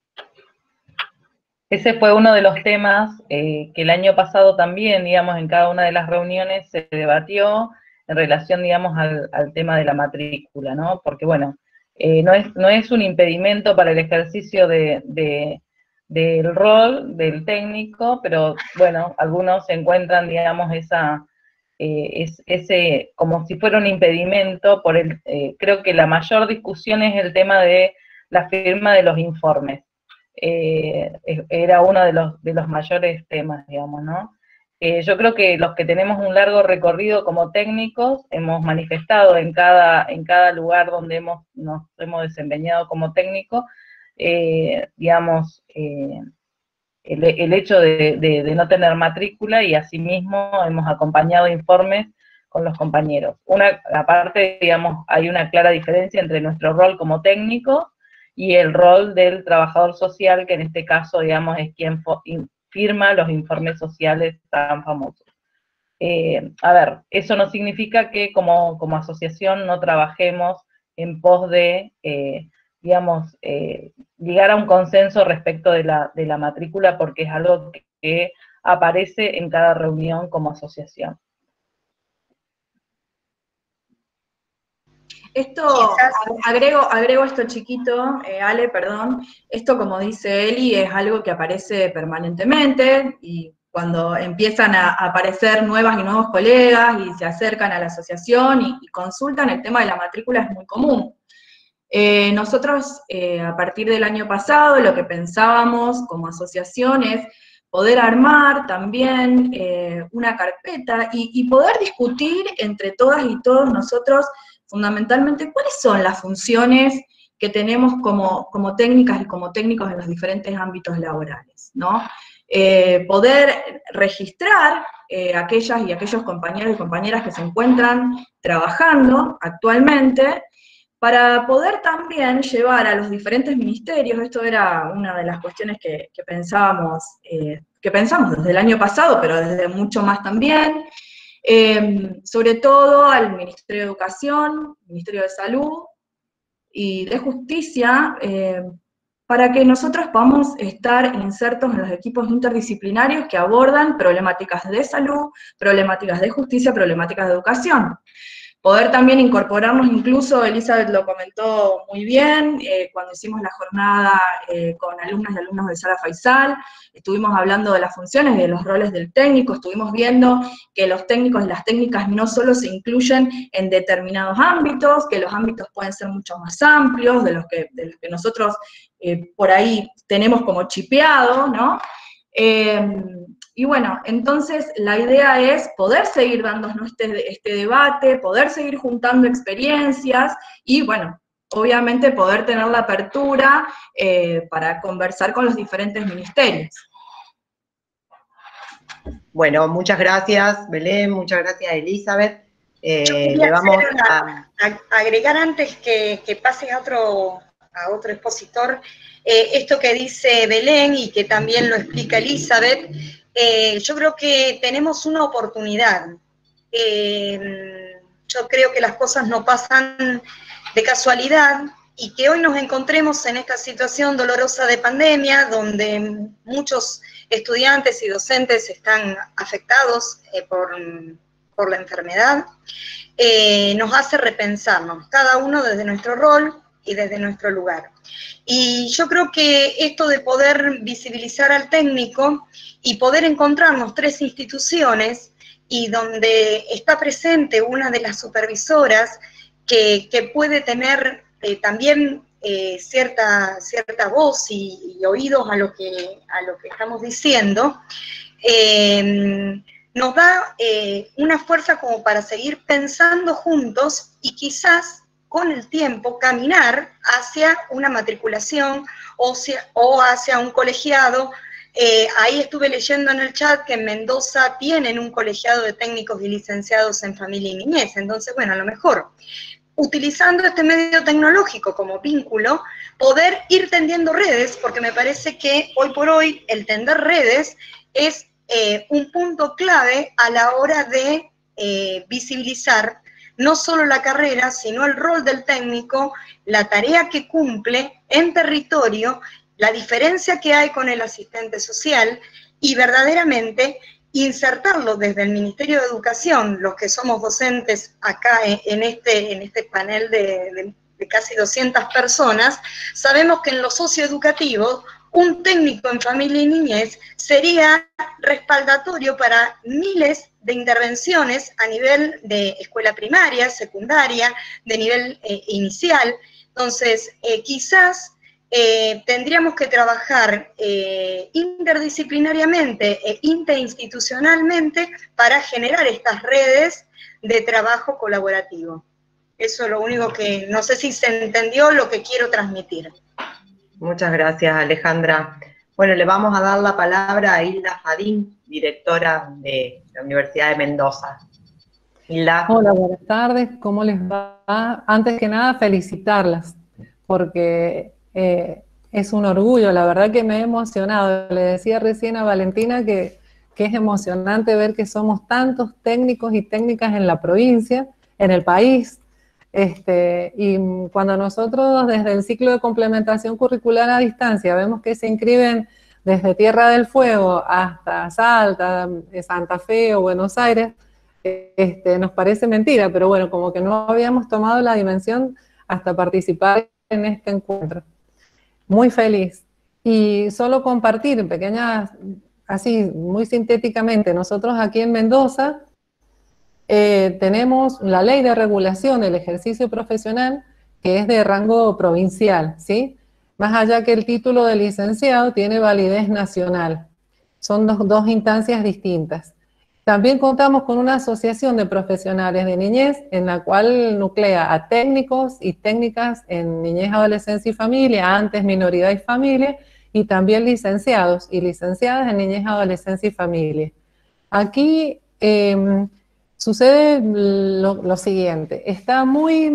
Ese fue uno de los temas eh, que el año pasado también, digamos, en cada una de las reuniones se debatió en relación, digamos, al, al tema de la matrícula, ¿no? Porque, bueno, eh, no, es, no es un impedimento para el ejercicio de, de, del rol del técnico, pero, bueno, algunos encuentran, digamos, esa... Eh, es, ese, como si fuera un impedimento, por el, eh, creo que la mayor discusión es el tema de la firma de los informes. Eh, era uno de los, de los mayores temas, digamos, ¿no? Eh, yo creo que los que tenemos un largo recorrido como técnicos, hemos manifestado en cada, en cada lugar donde hemos, nos hemos desempeñado como técnicos, eh, digamos, eh, El, el hecho de, de, de no tener matrícula, y asimismo hemos acompañado informes con los compañeros. Una, aparte, digamos, hay una clara diferencia entre nuestro rol como técnico y el rol del trabajador social, que en este caso, digamos, es quien firma los informes sociales tan famosos. Eh, a ver, eso no significa que como, como asociación no trabajemos en pos de... Eh, digamos, eh, llegar a un consenso respecto de la, de la matrícula, porque es algo que, que aparece en cada reunión como asociación. Esto, agrego, agrego esto chiquito, eh, Ale, perdón, esto como dice Eli es algo que aparece permanentemente, y cuando empiezan a aparecer nuevas y nuevos colegas y se acercan a la asociación y, y consultan, el tema de la matrícula es muy común. Eh, nosotros, eh, a partir del año pasado, lo que pensábamos como asociación es poder armar también eh, una carpeta y, y poder discutir entre todas y todos nosotros, fundamentalmente, cuáles son las funciones que tenemos como, como técnicas y como técnicos en los diferentes ámbitos laborales, ¿no? Eh, poder registrar eh, aquellas y aquellos compañeros y compañeras que se encuentran trabajando actualmente, para poder también llevar a los diferentes ministerios, esto era una de las cuestiones que, que pensábamos, eh, que pensamos desde el año pasado, pero desde mucho más también, eh, sobre todo al Ministerio de Educación, Ministerio de Salud y de Justicia, eh, para que nosotros podamos estar insertos en los equipos interdisciplinarios que abordan problemáticas de salud, problemáticas de justicia, problemáticas de educación. Poder también incorporarnos, incluso Elizabeth lo comentó muy bien, eh, cuando hicimos la jornada eh, con alumnas y alumnos de Sara Faisal, estuvimos hablando de las funciones y de los roles del técnico, estuvimos viendo que los técnicos y las técnicas no solo se incluyen en determinados ámbitos, que los ámbitos pueden ser mucho más amplios, de los que, de los que nosotros eh, por ahí tenemos como chipeado, ¿no? Eh, Y bueno, entonces la idea es poder seguir dándonos este, este debate, poder seguir juntando experiencias y bueno, obviamente poder tener la apertura eh, para conversar con los diferentes ministerios. Bueno, muchas gracias Belén, muchas gracias Elizabeth. Eh, le vamos a, a agregar antes que, que pase a otro, a otro expositor, eh, esto que dice Belén y que también lo explica Elizabeth. Eh, yo creo que tenemos una oportunidad. Eh, yo creo que las cosas no pasan de casualidad, y que hoy nos encontremos en esta situación dolorosa de pandemia, donde muchos estudiantes y docentes están afectados eh, por, por la enfermedad, eh, nos hace repensarnos, cada uno desde nuestro rol y desde nuestro lugar. Y yo creo que esto de poder visibilizar al técnico y poder encontrarnos tres instituciones y donde está presente una de las supervisoras que, que puede tener eh, también eh, cierta, cierta voz y, y oídos a lo que, a lo que estamos diciendo, eh, nos da eh, una fuerza como para seguir pensando juntos y quizás con el tiempo caminar hacia una matriculación o, sea, o hacia un colegiado. Eh, ahí estuve leyendo en el chat que en Mendoza tienen un colegiado de técnicos y licenciados en familia y niñez, entonces, bueno, a lo mejor, utilizando este medio tecnológico como vínculo, poder ir tendiendo redes, porque me parece que hoy por hoy el tender redes es eh, un punto clave a la hora de eh, visibilizar no solo la carrera, sino el rol del técnico, la tarea que cumple en territorio, la diferencia que hay con el asistente social y verdaderamente insertarlo desde el Ministerio de Educación, los que somos docentes acá en este, en este panel de, de, de casi doscientas personas, sabemos que en lo socioeducativo un técnico en familia y niñez sería respaldatorio para miles de intervenciones a nivel de escuela primaria, secundaria, de nivel eh, inicial. Entonces, eh, quizás eh, tendríamos que trabajar eh, interdisciplinariamente e interinstitucionalmente para generar estas redes de trabajo colaborativo. Eso es lo único que, no sé si se entendió lo que quiero transmitir. Muchas gracias, Alejandra. Bueno, le vamos a dar la palabra a Hilda Fadín, directora de la Universidad de Mendoza. Hilda. Hola, buenas tardes, ¿cómo les va? Antes que nada, felicitarlas, porque eh, es un orgullo, la verdad que me he emocionado. Le decía recién a Valentina que, que es emocionante ver que somos tantos técnicos y técnicas en la provincia, en el país. Este, y cuando nosotros desde el ciclo de complementación curricular a distancia vemos que se inscriben desde Tierra del Fuego hasta Salta, Santa Fe o Buenos Aires, este, nos parece mentira, pero bueno, como que no habíamos tomado la dimensión hasta participar en este encuentro. Muy feliz. Y solo compartir pequeñas, así muy sintéticamente, nosotros aquí en Mendoza, Eh, tenemos la ley de regulación del ejercicio profesional que es de rango provincial, ¿sí? Más allá que el título de licenciado tiene validez nacional. Son dos, dos instancias distintas. También contamos con una asociación de profesionales de niñez en la cual nuclea a técnicos y técnicas en niñez, adolescencia y familia, antes minoridad y familia, y también licenciados y licenciadas en niñez, adolescencia y familia. Aquí eh, sucede lo, lo siguiente, está muy,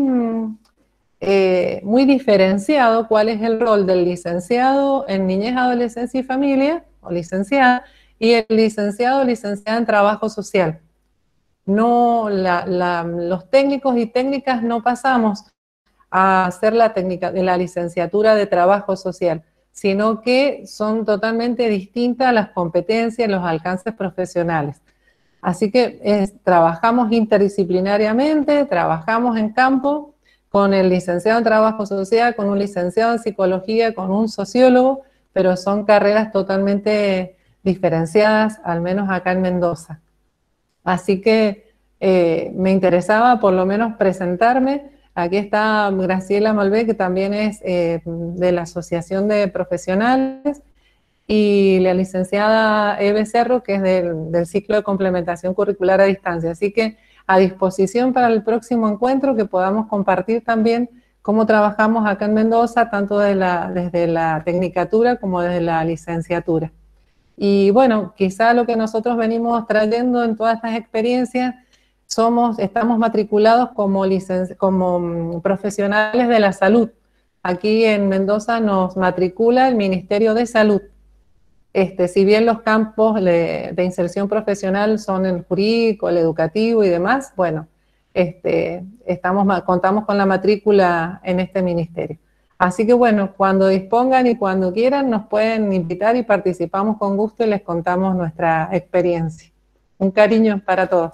eh, muy diferenciado cuál es el rol del licenciado en niñez, adolescencia y familia, o licenciada, y el licenciado o licenciada en trabajo social. No, la, la, los técnicos y técnicas no pasamos a hacer la técnica de la licenciatura de trabajo social, sino que son totalmente distintas las competencias, los alcances profesionales. Así que es, trabajamos interdisciplinariamente, trabajamos en campo con el licenciado en trabajo social, con un licenciado en psicología, con un sociólogo, pero son carreras totalmente diferenciadas, al menos acá en Mendoza. Así que eh, me interesaba por lo menos presentarme. Aquí está Graciela Malvé, que también es eh, de la Asociación de Profesionales, y la licenciada Eve Cerro, que es del, del ciclo de complementación curricular a distancia. Así que a disposición para el próximo encuentro, que podamos compartir también cómo trabajamos acá en Mendoza, tanto de la, desde la tecnicatura como desde la licenciatura. Y bueno, quizá lo que nosotros venimos trayendo en todas estas experiencias, somos, estamos matriculados como, licen, como profesionales de la salud. Aquí en Mendoza nos matricula el Ministerio de Salud. Este, si bien los campos de, de inserción profesional son el jurídico, el educativo y demás, bueno, este, estamos, contamos con la matrícula en este ministerio. Así que bueno, cuando dispongan y cuando quieran nos pueden invitar y participamos con gusto y les contamos nuestra experiencia. Un cariño para todos.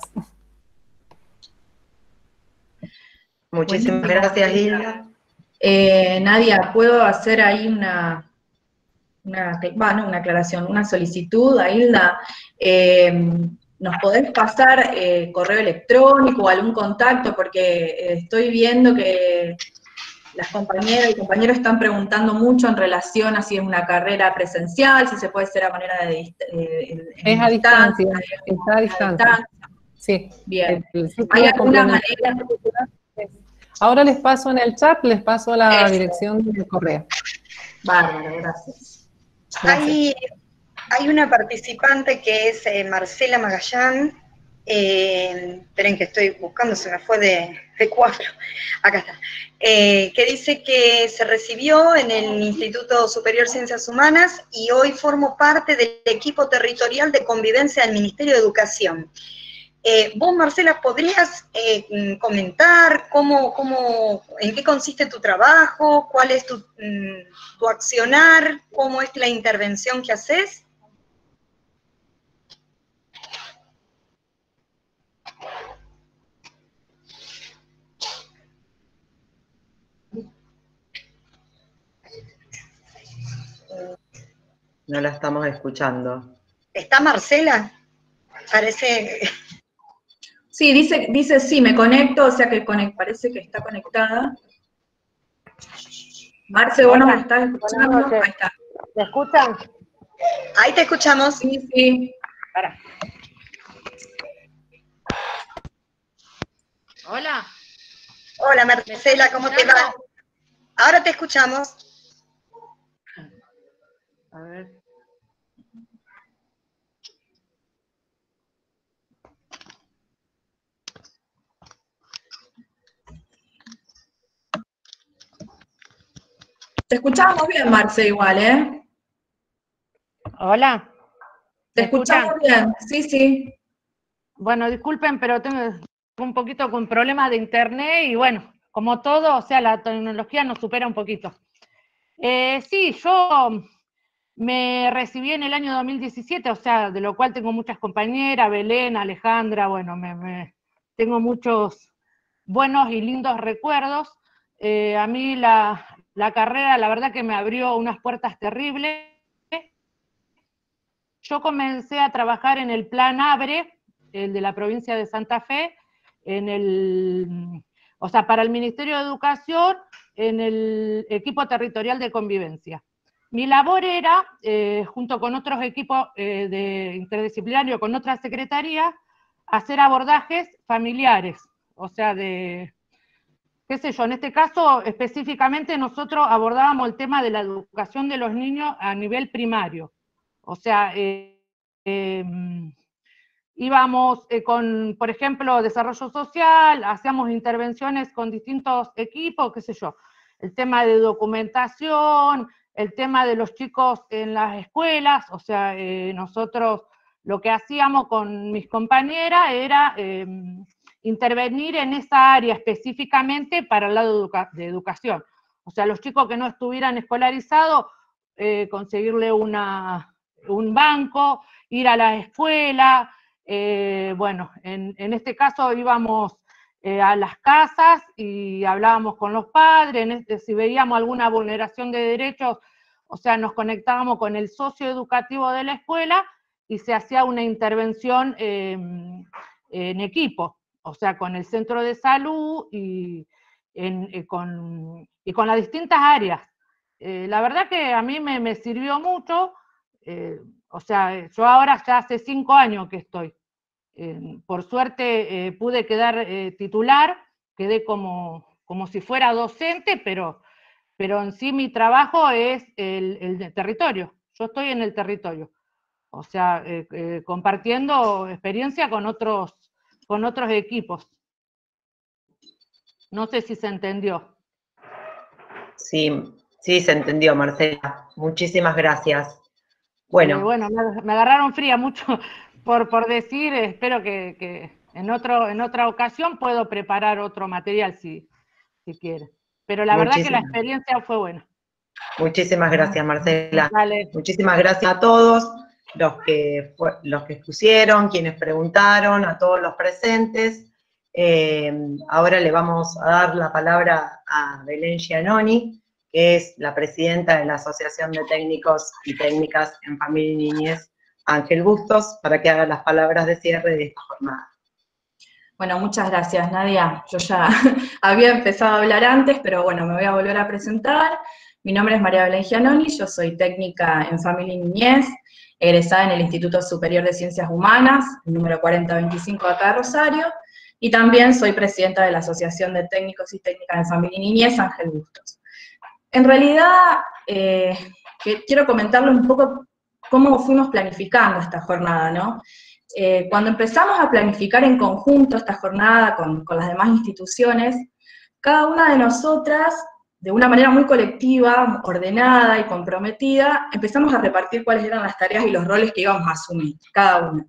Muchísimas Buenísimo. gracias, Hilda. Eh, Nadia, ¿puedo hacer ahí una, una, bueno, una aclaración, una solicitud a Hilda? Eh, ¿Nos podés pasar eh, correo electrónico o algún contacto? Porque eh, estoy viendo que las compañeras y compañeros están preguntando mucho en relación a si es una carrera presencial, si se puede hacer a manera de eh, es a distancia, está a distancia. Sí. Bien. El, el ¿Hay alguna manera? Ahora les paso en el chat, les paso la Eso. dirección del correo. Bárbaro, gracias. gracias. Hay, hay una participante que es eh, Marcela Magallán. Eh, esperen que estoy buscando, se me fue de, de cuatro, acá está, eh, que dice que se recibió en el Instituto Superior de Ciencias Humanas y hoy formo parte del equipo territorial de convivencia del Ministerio de Educación. Eh, vos, Marcela, ¿podrías eh, comentar cómo, cómo, en qué consiste tu trabajo, cuál es tu, tu accionar, cómo es la intervención que haces? No la estamos escuchando. ¿Está Marcela? Parece... Sí, dice, dice sí, me conecto, o sea que conect, parece que está conectada. Marce, ¿vos nos estás escuchando? Ahí está. ¿Me escuchan? Ahí te escuchamos. Sí, sí. Para. Hola. Hola, Marcela, ¿cómo te va? Ahora te escuchamos. A ver. Te escuchamos bien, Marce, igual, ¿eh? Hola. Te escuchamos bien, sí, sí. Bueno, disculpen, pero tengo un poquito con problemas de internet y bueno, como todo, o sea, la tecnología nos supera un poquito. Eh, sí, yo me recibí en el año dos mil diecisiete, o sea, de lo cual tengo muchas compañeras, Belén, Alejandra, bueno, me, me, tengo muchos buenos y lindos recuerdos. Eh, a mí la, la carrera, la verdad que me abrió unas puertas terribles. Yo comencé a trabajar en el Plan ABRE, el de la provincia de Santa Fe, en el, o sea, para el Ministerio de Educación, en el equipo territorial de convivencia. Mi labor era, eh, junto con otros equipos eh, de interdisciplinario, con otras secretarías, hacer abordajes familiares, o sea, de, qué sé yo, en este caso específicamente nosotros abordábamos el tema de la educación de los niños a nivel primario, o sea, eh, eh, íbamos eh, con, por ejemplo, desarrollo social, hacíamos intervenciones con distintos equipos, qué sé yo, el tema de documentación, el tema de los chicos en las escuelas, o sea, eh, nosotros lo que hacíamos con mis compañeras era eh, intervenir en esa área específicamente para el lado educa de educación. O sea, los chicos que no estuvieran escolarizados, eh, conseguirle una, un banco, ir a la escuela, eh, bueno, en, en este caso íbamos eh, a las casas y hablábamos con los padres, en este, si veíamos alguna vulneración de derechos, o sea, nos conectábamos con el socio educativo de la escuela y se hacía una intervención eh, en equipo, o sea, con el centro de salud y, en, eh, con, y con las distintas áreas. Eh, la verdad que a mí me, me sirvió mucho, eh, o sea, yo ahora ya hace cinco años que estoy. Eh, por suerte eh, pude quedar eh, titular, quedé como, como si fuera docente, pero, pero en sí mi trabajo es el, el de territorio, yo estoy en el territorio, o sea, eh, eh, compartiendo experiencia con otros, con otros equipos. No sé si se entendió. Sí, sí se entendió, Marcela. Muchísimas gracias. Bueno, eh, bueno me, me agarraron fría mucho por, por decir, espero que, que en, otro, en otra ocasión puedo preparar otro material si, si quiere. pero la verdad que la Muchísimas. experiencia fue buena. Muchísimas gracias, Marcela. Vale. Muchísimas gracias a todos los que, fue- los que expusieron, quienes preguntaron, a todos los presentes. Eh, ahora le vamos a dar la palabra a Belén Giannoni, que es la presidenta de la Asociación de Técnicos y Técnicas en Familia y Niñez, Ángel Bustos, para que haga las palabras de cierre de esta jornada. Bueno, muchas gracias, Nadia. Yo ya había empezado a hablar antes, pero bueno, me voy a volver a presentar. Mi nombre es María Belén Giannoni, yo soy técnica en Familia y Niñez, egresada en el Instituto Superior de Ciencias Humanas, el número cuarenta veinticinco de acá de Rosario, y también soy presidenta de la Asociación de Técnicos y Técnicas en Familia y Niñez, Ángel Bustos. En realidad, eh, que quiero comentarles un poco cómo fuimos planificando esta jornada, ¿no? Eh, cuando empezamos a planificar en conjunto esta jornada con, con las demás instituciones, cada una de nosotras, de una manera muy colectiva, ordenada y comprometida, empezamos a repartir cuáles eran las tareas y los roles que íbamos a asumir, cada una.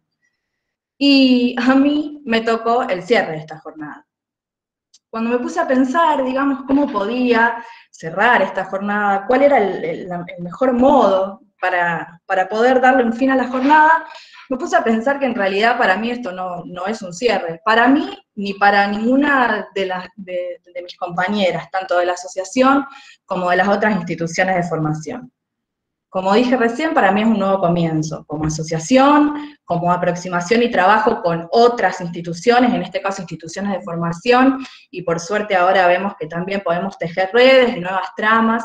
Y a mí me tocó el cierre de esta jornada. Cuando me puse a pensar, digamos, cómo podía cerrar esta jornada, cuál era el, el, el mejor modo para, para poder darle un fin a la jornada, me puse a pensar que en realidad para mí esto no, no es un cierre. Para mí, ni para ninguna de, las, de, de mis compañeras, tanto de la asociación como de las otras instituciones de formación. Como dije recién, para mí es un nuevo comienzo, como asociación, como aproximación y trabajo con otras instituciones, en este caso instituciones de formación, y por suerte ahora vemos que también podemos tejer redes y nuevas tramas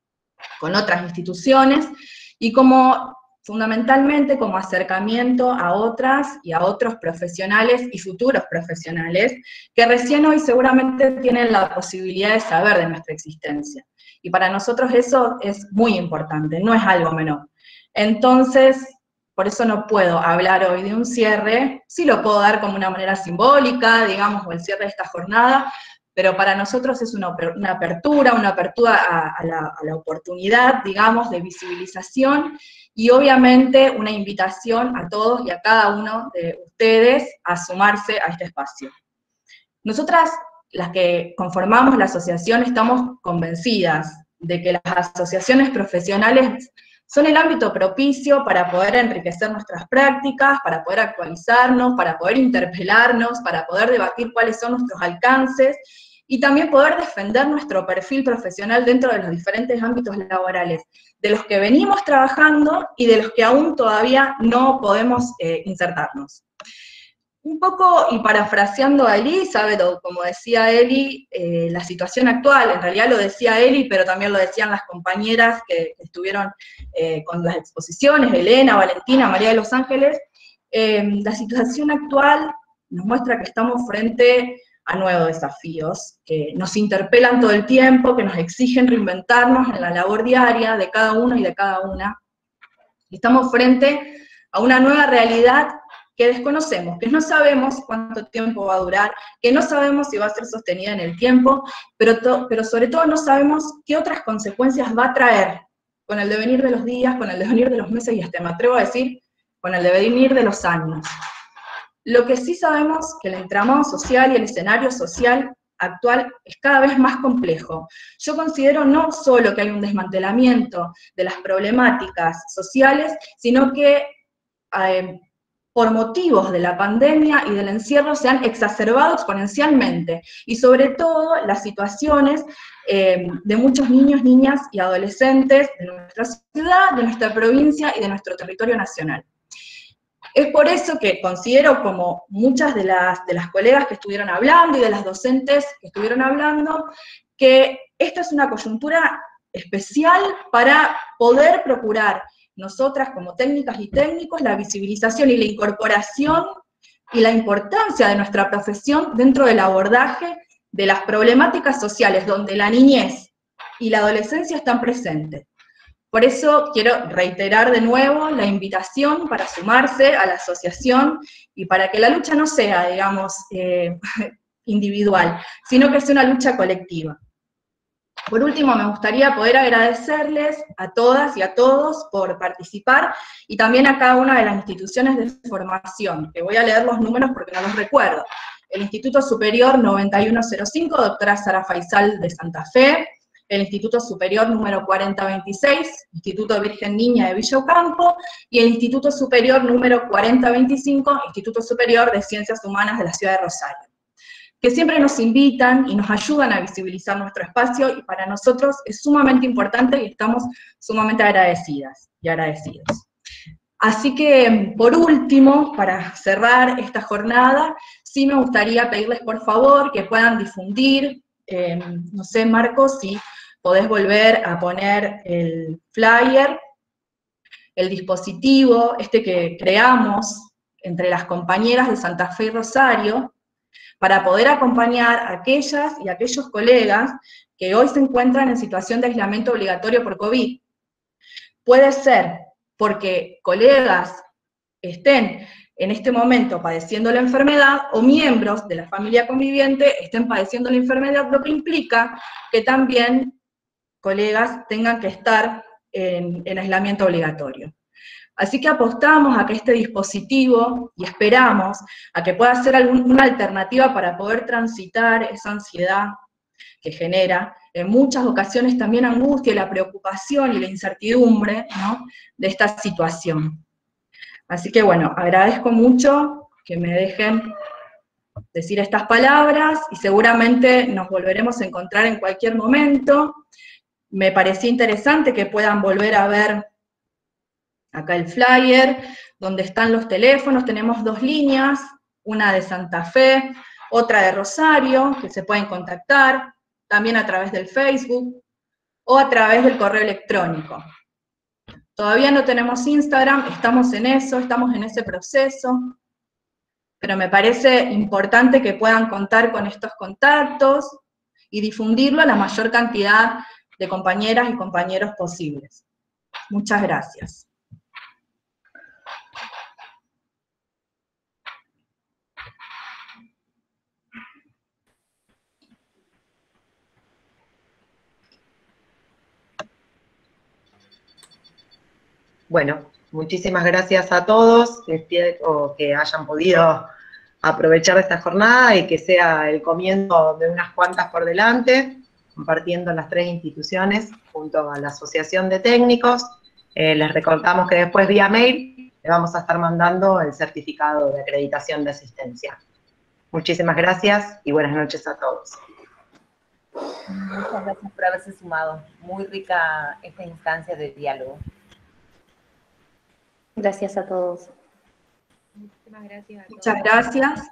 con otras instituciones, y como fundamentalmente como acercamiento a otras y a otros profesionales y futuros profesionales que recién hoy seguramente tienen la posibilidad de saber de nuestra existencia. Y para nosotros eso es muy importante, no es algo menor. Entonces, por eso no puedo hablar hoy de un cierre, sí lo puedo dar como una manera simbólica, digamos, o el cierre de esta jornada, pero para nosotros es una, una apertura, una apertura a, a, la, a la oportunidad, digamos, de visibilización, y obviamente una invitación a todos y a cada uno de ustedes a sumarse a este espacio. Nosotras, las que conformamos la asociación, estamos convencidas de que las asociaciones profesionales son el ámbito propicio para poder enriquecer nuestras prácticas, para poder actualizarnos, para poder interpelarnos, para poder debatir cuáles son nuestros alcances, y también poder defender nuestro perfil profesional dentro de los diferentes ámbitos laborales, de los que venimos trabajando y de los que aún todavía no podemos eh, insertarnos. Un poco, y parafraseando a Elizabeth, como decía Eli, eh, la situación actual, en realidad lo decía Eli, pero también lo decían las compañeras que, que estuvieron eh, con las exposiciones, Elena, Valentina, María de los Ángeles, eh, la situación actual nos muestra que estamos frente a nuevos desafíos, que nos interpelan todo el tiempo, que nos exigen reinventarnos en la labor diaria de cada uno y de cada una. Estamos frente a una nueva realidad que desconocemos, que no sabemos cuánto tiempo va a durar, que no sabemos si va a ser sostenida en el tiempo, pero, to, pero sobre todo no sabemos qué otras consecuencias va a traer con el devenir de los días, con el devenir de los meses, y hasta me atrevo a decir, con el devenir de los años. Lo que sí sabemos es que el entramado social y el escenario social actual es cada vez más complejo. Yo considero no solo que hay un desmantelamiento de las problemáticas sociales, sino que eh, por motivos de la pandemia y del encierro se han exacerbado exponencialmente, y sobre todo las situaciones eh, de muchos niños, niñas y adolescentes de nuestra ciudad, de nuestra provincia y de nuestro territorio nacional. Es por eso que considero, como muchas de las, de las colegas que estuvieron hablando y de las docentes que estuvieron hablando, que esta es una coyuntura especial para poder procurar nosotras como técnicas y técnicos la visibilización y la incorporación y la importancia de nuestra profesión dentro del abordaje de las problemáticas sociales donde la niñez y la adolescencia están presentes. Por eso quiero reiterar de nuevo la invitación para sumarse a la asociación y para que la lucha no sea, digamos, eh, individual, sino que sea una lucha colectiva. Por último, me gustaría poder agradecerles a todas y a todos por participar, y también a cada una de las instituciones de formación, que voy a leer los números porque no los recuerdo. el Instituto Superior noventa y uno cero cinco, doctora Sara Faisal de Santa Fe, el Instituto Superior número cuarenta veintiséis, Instituto Virgen Niña de Villa Ocampo, y el Instituto Superior número cuarenta veinticinco, Instituto Superior de Ciencias Humanas de la Ciudad de Rosario, que siempre nos invitan y nos ayudan a visibilizar nuestro espacio, y para nosotros es sumamente importante y estamos sumamente agradecidas y agradecidos. Así que, por último, para cerrar esta jornada, sí me gustaría pedirles por favor que puedan difundir, eh, no sé, Marcos, si podés volver a poner el flyer, el dispositivo, este que creamos entre las compañeras de Santa Fe y Rosario, para poder acompañar a aquellas y aquellos colegas que hoy se encuentran en situación de aislamiento obligatorio por COVID. Puede ser porque colegas estén en este momento padeciendo la enfermedad, o miembros de la familia conviviente estén padeciendo la enfermedad, lo que implica que también colegas tengan que estar en, en aislamiento obligatorio. Así que apostamos a que este dispositivo, y esperamos a que pueda ser alguna alternativa para poder transitar esa ansiedad que genera en muchas ocasiones también angustia, la preocupación y la incertidumbre, ¿no?, de esta situación. Así que bueno, agradezco mucho que me dejen decir estas palabras, y seguramente nos volveremos a encontrar en cualquier momento. Me pareció interesante que puedan volver a ver acá el flyer, donde están los teléfonos. Tenemos dos líneas, una de Santa Fe, otra de Rosario, que se pueden contactar, también a través del Facebook, o a través del correo electrónico. Todavía no tenemos Instagram, estamos en eso, estamos en ese proceso, pero me parece importante que puedan contar con estos contactos y difundirlo a la mayor cantidad de compañeras y compañeros posibles. Muchas gracias. Bueno, muchísimas gracias a todos, espero que hayan podido aprovechar esta jornada y que sea el comienzo de unas cuantas por delante, compartiendo las tres instituciones junto a la Asociación de Técnicos. Eh, les recordamos que después vía mail le vamos a estar mandando el certificado de acreditación de asistencia. Muchísimas gracias y buenas noches a todos. Muchas gracias por haberse sumado. Muy rica esta instancia de diálogo. Gracias a todos. Muchísimas gracias a todos. Muchas gracias.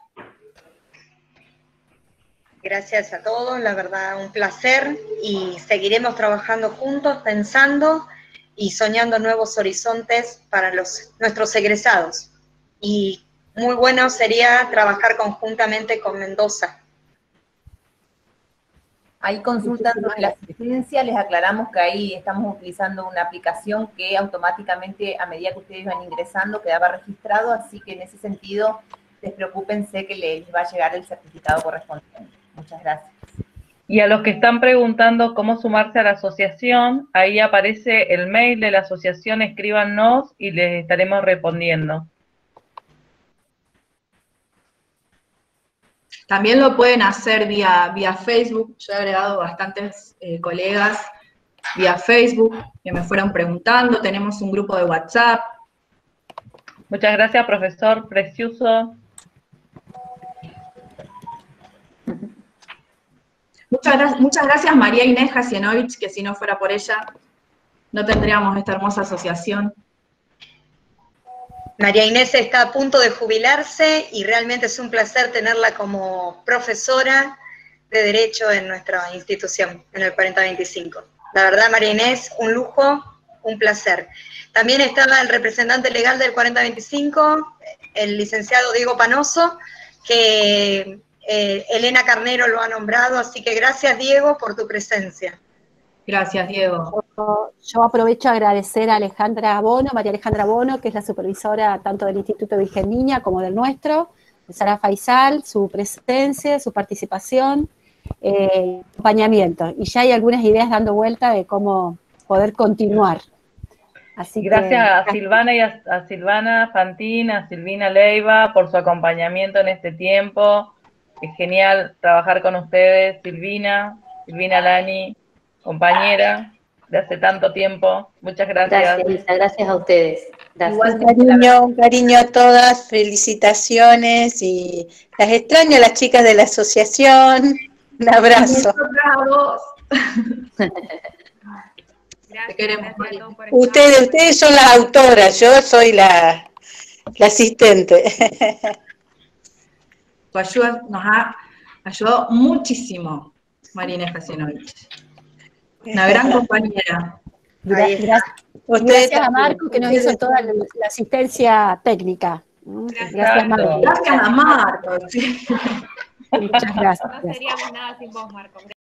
Gracias a todos, la verdad un placer, y seguiremos trabajando juntos, pensando y soñando nuevos horizontes para los, nuestros egresados. Y muy bueno sería trabajar conjuntamente con Mendoza. Ahí consultan sobre la asistencia, les aclaramos que ahí estamos utilizando una aplicación que automáticamente, a medida que ustedes van ingresando, quedaba registrado, así que en ese sentido, despreocúpense que les va a llegar el certificado correspondiente. Muchas gracias. Y a los que están preguntando cómo sumarse a la asociación, ahí aparece el mail de la asociación, escríbanos y les estaremos respondiendo. También lo pueden hacer vía, vía Facebook. Yo he agregado bastantes eh, colegas vía Facebook que me fueron preguntando. Tenemos un grupo de WhatsApp. Muchas gracias, profesor Precioso. Muchas, muchas gracias, María Inés Jasienovich, que si no fuera por ella, no tendríamos esta hermosa asociación. María Inés está a punto de jubilarse y realmente es un placer tenerla como profesora de Derecho en nuestra institución, en el cuarenta veinticinco. La verdad, María Inés, un lujo, un placer. También estaba el representante legal del cuarenta veinticinco, el licenciado Diego Panoso, que eh, Elena Carnero lo ha nombrado, así que gracias, Diego, por tu presencia. Gracias, Diego. Yo, yo aprovecho a agradecer a Alejandra Bono, María Alejandra Bono, que es la supervisora tanto del Instituto Virgen Niña como del nuestro, de Sara Faisal, su presencia, su participación, eh, acompañamiento. Y ya hay algunas ideas dando vuelta de cómo poder continuar. Así gracias que, a Silvana y a, a Silvana Fantín, a Silvina Leiva por su acompañamiento en este tiempo. es genial trabajar con ustedes, Silvina, Silvina Lani, compañera de hace tanto tiempo. Muchas gracias. Gracias, Lisa, gracias a ustedes. Gracias. Un cariño, un cariño a todas, felicitaciones y las extraño a las chicas de la asociación. Un abrazo. Te queremos. Ustedes, ustedes son las autoras, yo soy la, la asistente. Tu ayuda nos ha ayudado muchísimo, Marina Jasienovich. Una gran compañera. Gracias, gracias, gracias a Marco que nos hizo toda la, la asistencia técnica. Gracias, gracias Marco. Gracias a Marco. Sí. Muchas gracias. No seríamos nada sin vos, Marco.